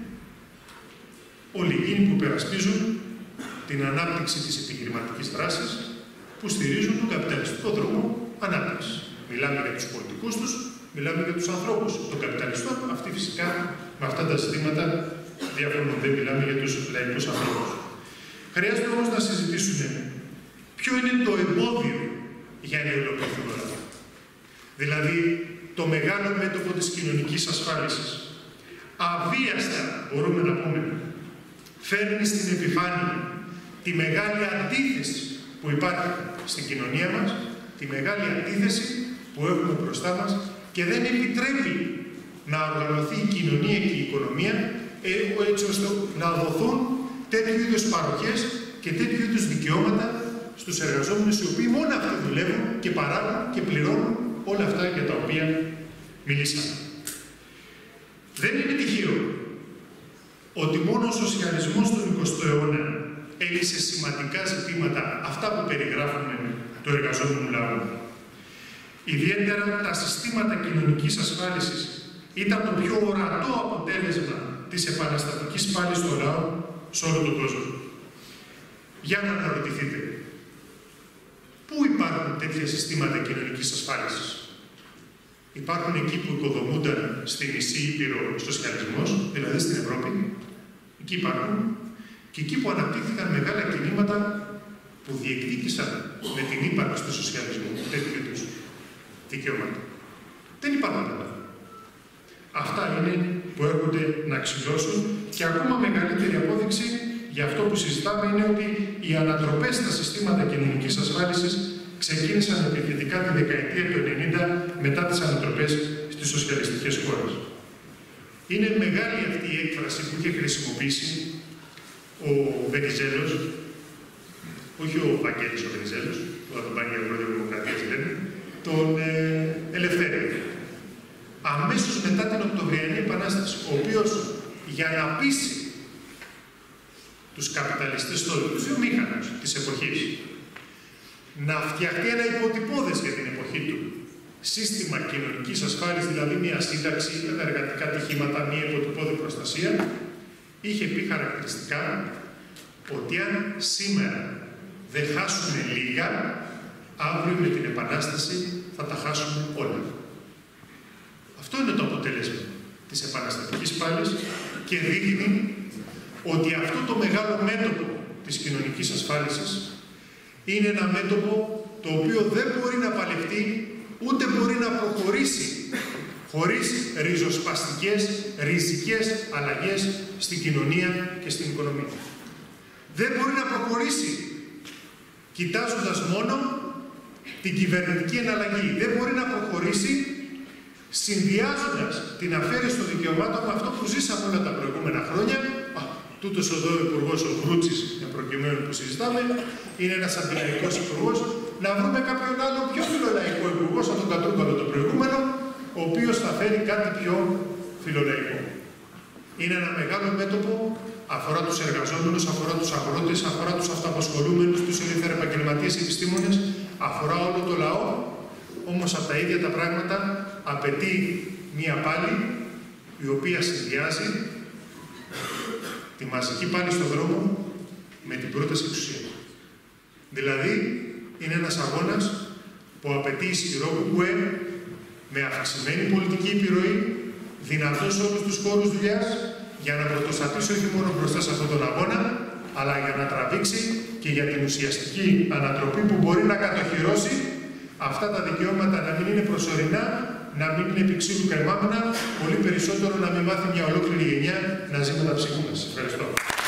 όλοι εκείνοι που περασπίζουν την ανάπτυξη της επιχειρηματικής δράσης, που στηρίζουν τον καπιταλιστικό δρόμο ανάπτυξης. Μιλάμε για τους πολιτικούς τους, μιλάμε για τους ανθρώπους των καπιταλιστών. Αυτοί φυσικά με αυτά τα ζητήματα διαφωνούν. Δεν μιλάμε για τους λαϊκούς ανθρώπους. Χρειάζεται όμως να συζητήσουμε ποιο είναι το εμπόδιο για να υλοποιηθούν όλα αυτά. Δηλαδή, το μεγάλο μέτωπο της κοινωνικής ασφάλισης. αβίαστα, μπορούμε να πούμε, φέρνει στην επιφάνεια τη μεγάλη αντίθεση που υπάρχει στην κοινωνία μας, τη μεγάλη αντίθεση που έχουμε μπροστά μας και δεν επιτρέπει να οργανωθεί η κοινωνία και η οικονομία έτσι ώστε να δοθούν τέτοιου είδους παροχές και τέτοιου είδους δικαιώματα στους εργαζόμενους οι οποίοι μόνο αυτοί δουλεύουν και παράγουν και πληρώνουν όλα αυτά για τα οποία μιλήσαμε. Δεν είναι τυχαίο ότι μόνο ο σοσιαλισμός του εικοστού αιώνα έλυσε σημαντικά ζητήματα, αυτά που περιγράφουμε του εργαζόμενου λαού. Ιδιαίτερα τα συστήματα κοινωνικής ασφάλισης ήταν το πιο ορατό αποτέλεσμα της επαναστατικής πάλης στο λαό σε όλο τον κόσμο. Για να αναρωτηθείτε, πού υπάρχουν τέτοια συστήματα κοινωνικής ασφάλισης? Υπάρχουν εκεί που οικοδομούνταν στη μισή Ήπειρο σοσιαλισμός, δηλαδή στην Ευρώπη. Εκεί υπάρχουν. Και εκεί που αναπτύχθηκαν μεγάλα κινήματα που διεκδίκησαν με την ύπαρξη του σοσιαλισμού τέτοιου είδους δικαιώματα. Δεν υπάρχουν άλλα. Αυτά είναι που έρχονται να ξυλώσουν και ακόμα μεγαλύτερη απόδειξη για αυτό που συζητάμε είναι ότι οι ανατροπές στα συστήματα κοινωνικής ασφάλισης ξεκίνησαν επιθετικά τη δεκαετία του ενενήντα μετά τις ανατροπές στις σοσιαλιστικές χώρες. Είναι μεγάλη αυτή η έκφραση που είχε χρησιμοποιήσει ο Βενιζέλος, όχι ο Βαγγέλης ο Βενιζέλος, που θα τον πάει για Ευρώπη Δημοκρατίας λένε, τον ε, Ελευθέριο. Αμέσως μετά την Οκτωβριανή Επανάσταση, ο οποίος για να πείσει τους καπιταλιστές, τους βιομήχανους της εποχής, να φτιαχτεί ένα υποτυπώδες για την εποχή του σύστημα κοινωνικής ασφάλισης, δηλαδή μια σύνταξη για τα εργατικά ατυχήματα, μια υποτυπώδη προστασία, είχε πει χαρακτηριστικά ότι αν σήμερα δεν χάσουμε λίγα, αύριο με την Επανάσταση θα τα χάσουμε όλα. Αυτό είναι το αποτέλεσμα της επαναστατικής πάλης και δείχνει ότι αυτό το μεγάλο μέτωπο της κοινωνικής ασφάλισης είναι ένα μέτωπο το οποίο δεν μπορεί να παλευτεί ούτε μπορεί να προχωρήσει χωρίς ριζοσπαστικές, ριζικές αλλαγές στην κοινωνία και στην οικονομία. Δεν μπορεί να προχωρήσει κοιτάζοντας μόνο την κυβερνητική εναλλαγή. Δεν μπορεί να προχωρήσει συνδυάζοντας την αφαίρεση των δικαιωμάτων με αυτό που ζήσαμε όλα τα προηγούμενα χρόνια. Α, τούτος εδώ ο υπουργός ο Βρούτσης, για προκειμένου που συζητάμε, είναι ένας αντιλαϊκός υπουργός. Να βρούμε κάποιον άλλο πιο φιλολαϊκό υπουργό, σαν τον Κατρούγκαλο το προηγούμενο, ο οποίος θα φέρει κάτι πιο φιλολαϊκό. Είναι ένα μεγάλο μέτωπο, αφορά τους εργαζόμενους, αφορά τους αγρότες, αφορά τους αυτοαπασχολούμενους, τους ελεύθερα επαγγελματίες επιστήμονες, αφορά όλο το λαό, όμως από τα ίδια τα πράγματα απαιτεί μία πάλη η οποία συνδυάζει τη μαζική πάλη στον δρόμο με την πρόταση εξουσία. Δηλαδή, είναι ένας αγώνας που απαιτεί ισχυρό κουκουέ, με αυξημένη πολιτική επιρροή, δυνατό σε όλους τους χώρους δουλειάς, για να πρωτοστατήσει όχι μόνο μπροστά σε αυτόν τον αγώνα, αλλά για να τραβήξει και για την ουσιαστική ανατροπή που μπορεί να κατοχυρώσει αυτά τα δικαιώματα να μην είναι προσωρινά, να μην είναι επί ξύλου κρεμάμενα, πολύ περισσότερο να μην μάθει μια ολόκληρη γενιά να ζει με τα ψυχή μας. Ευχαριστώ.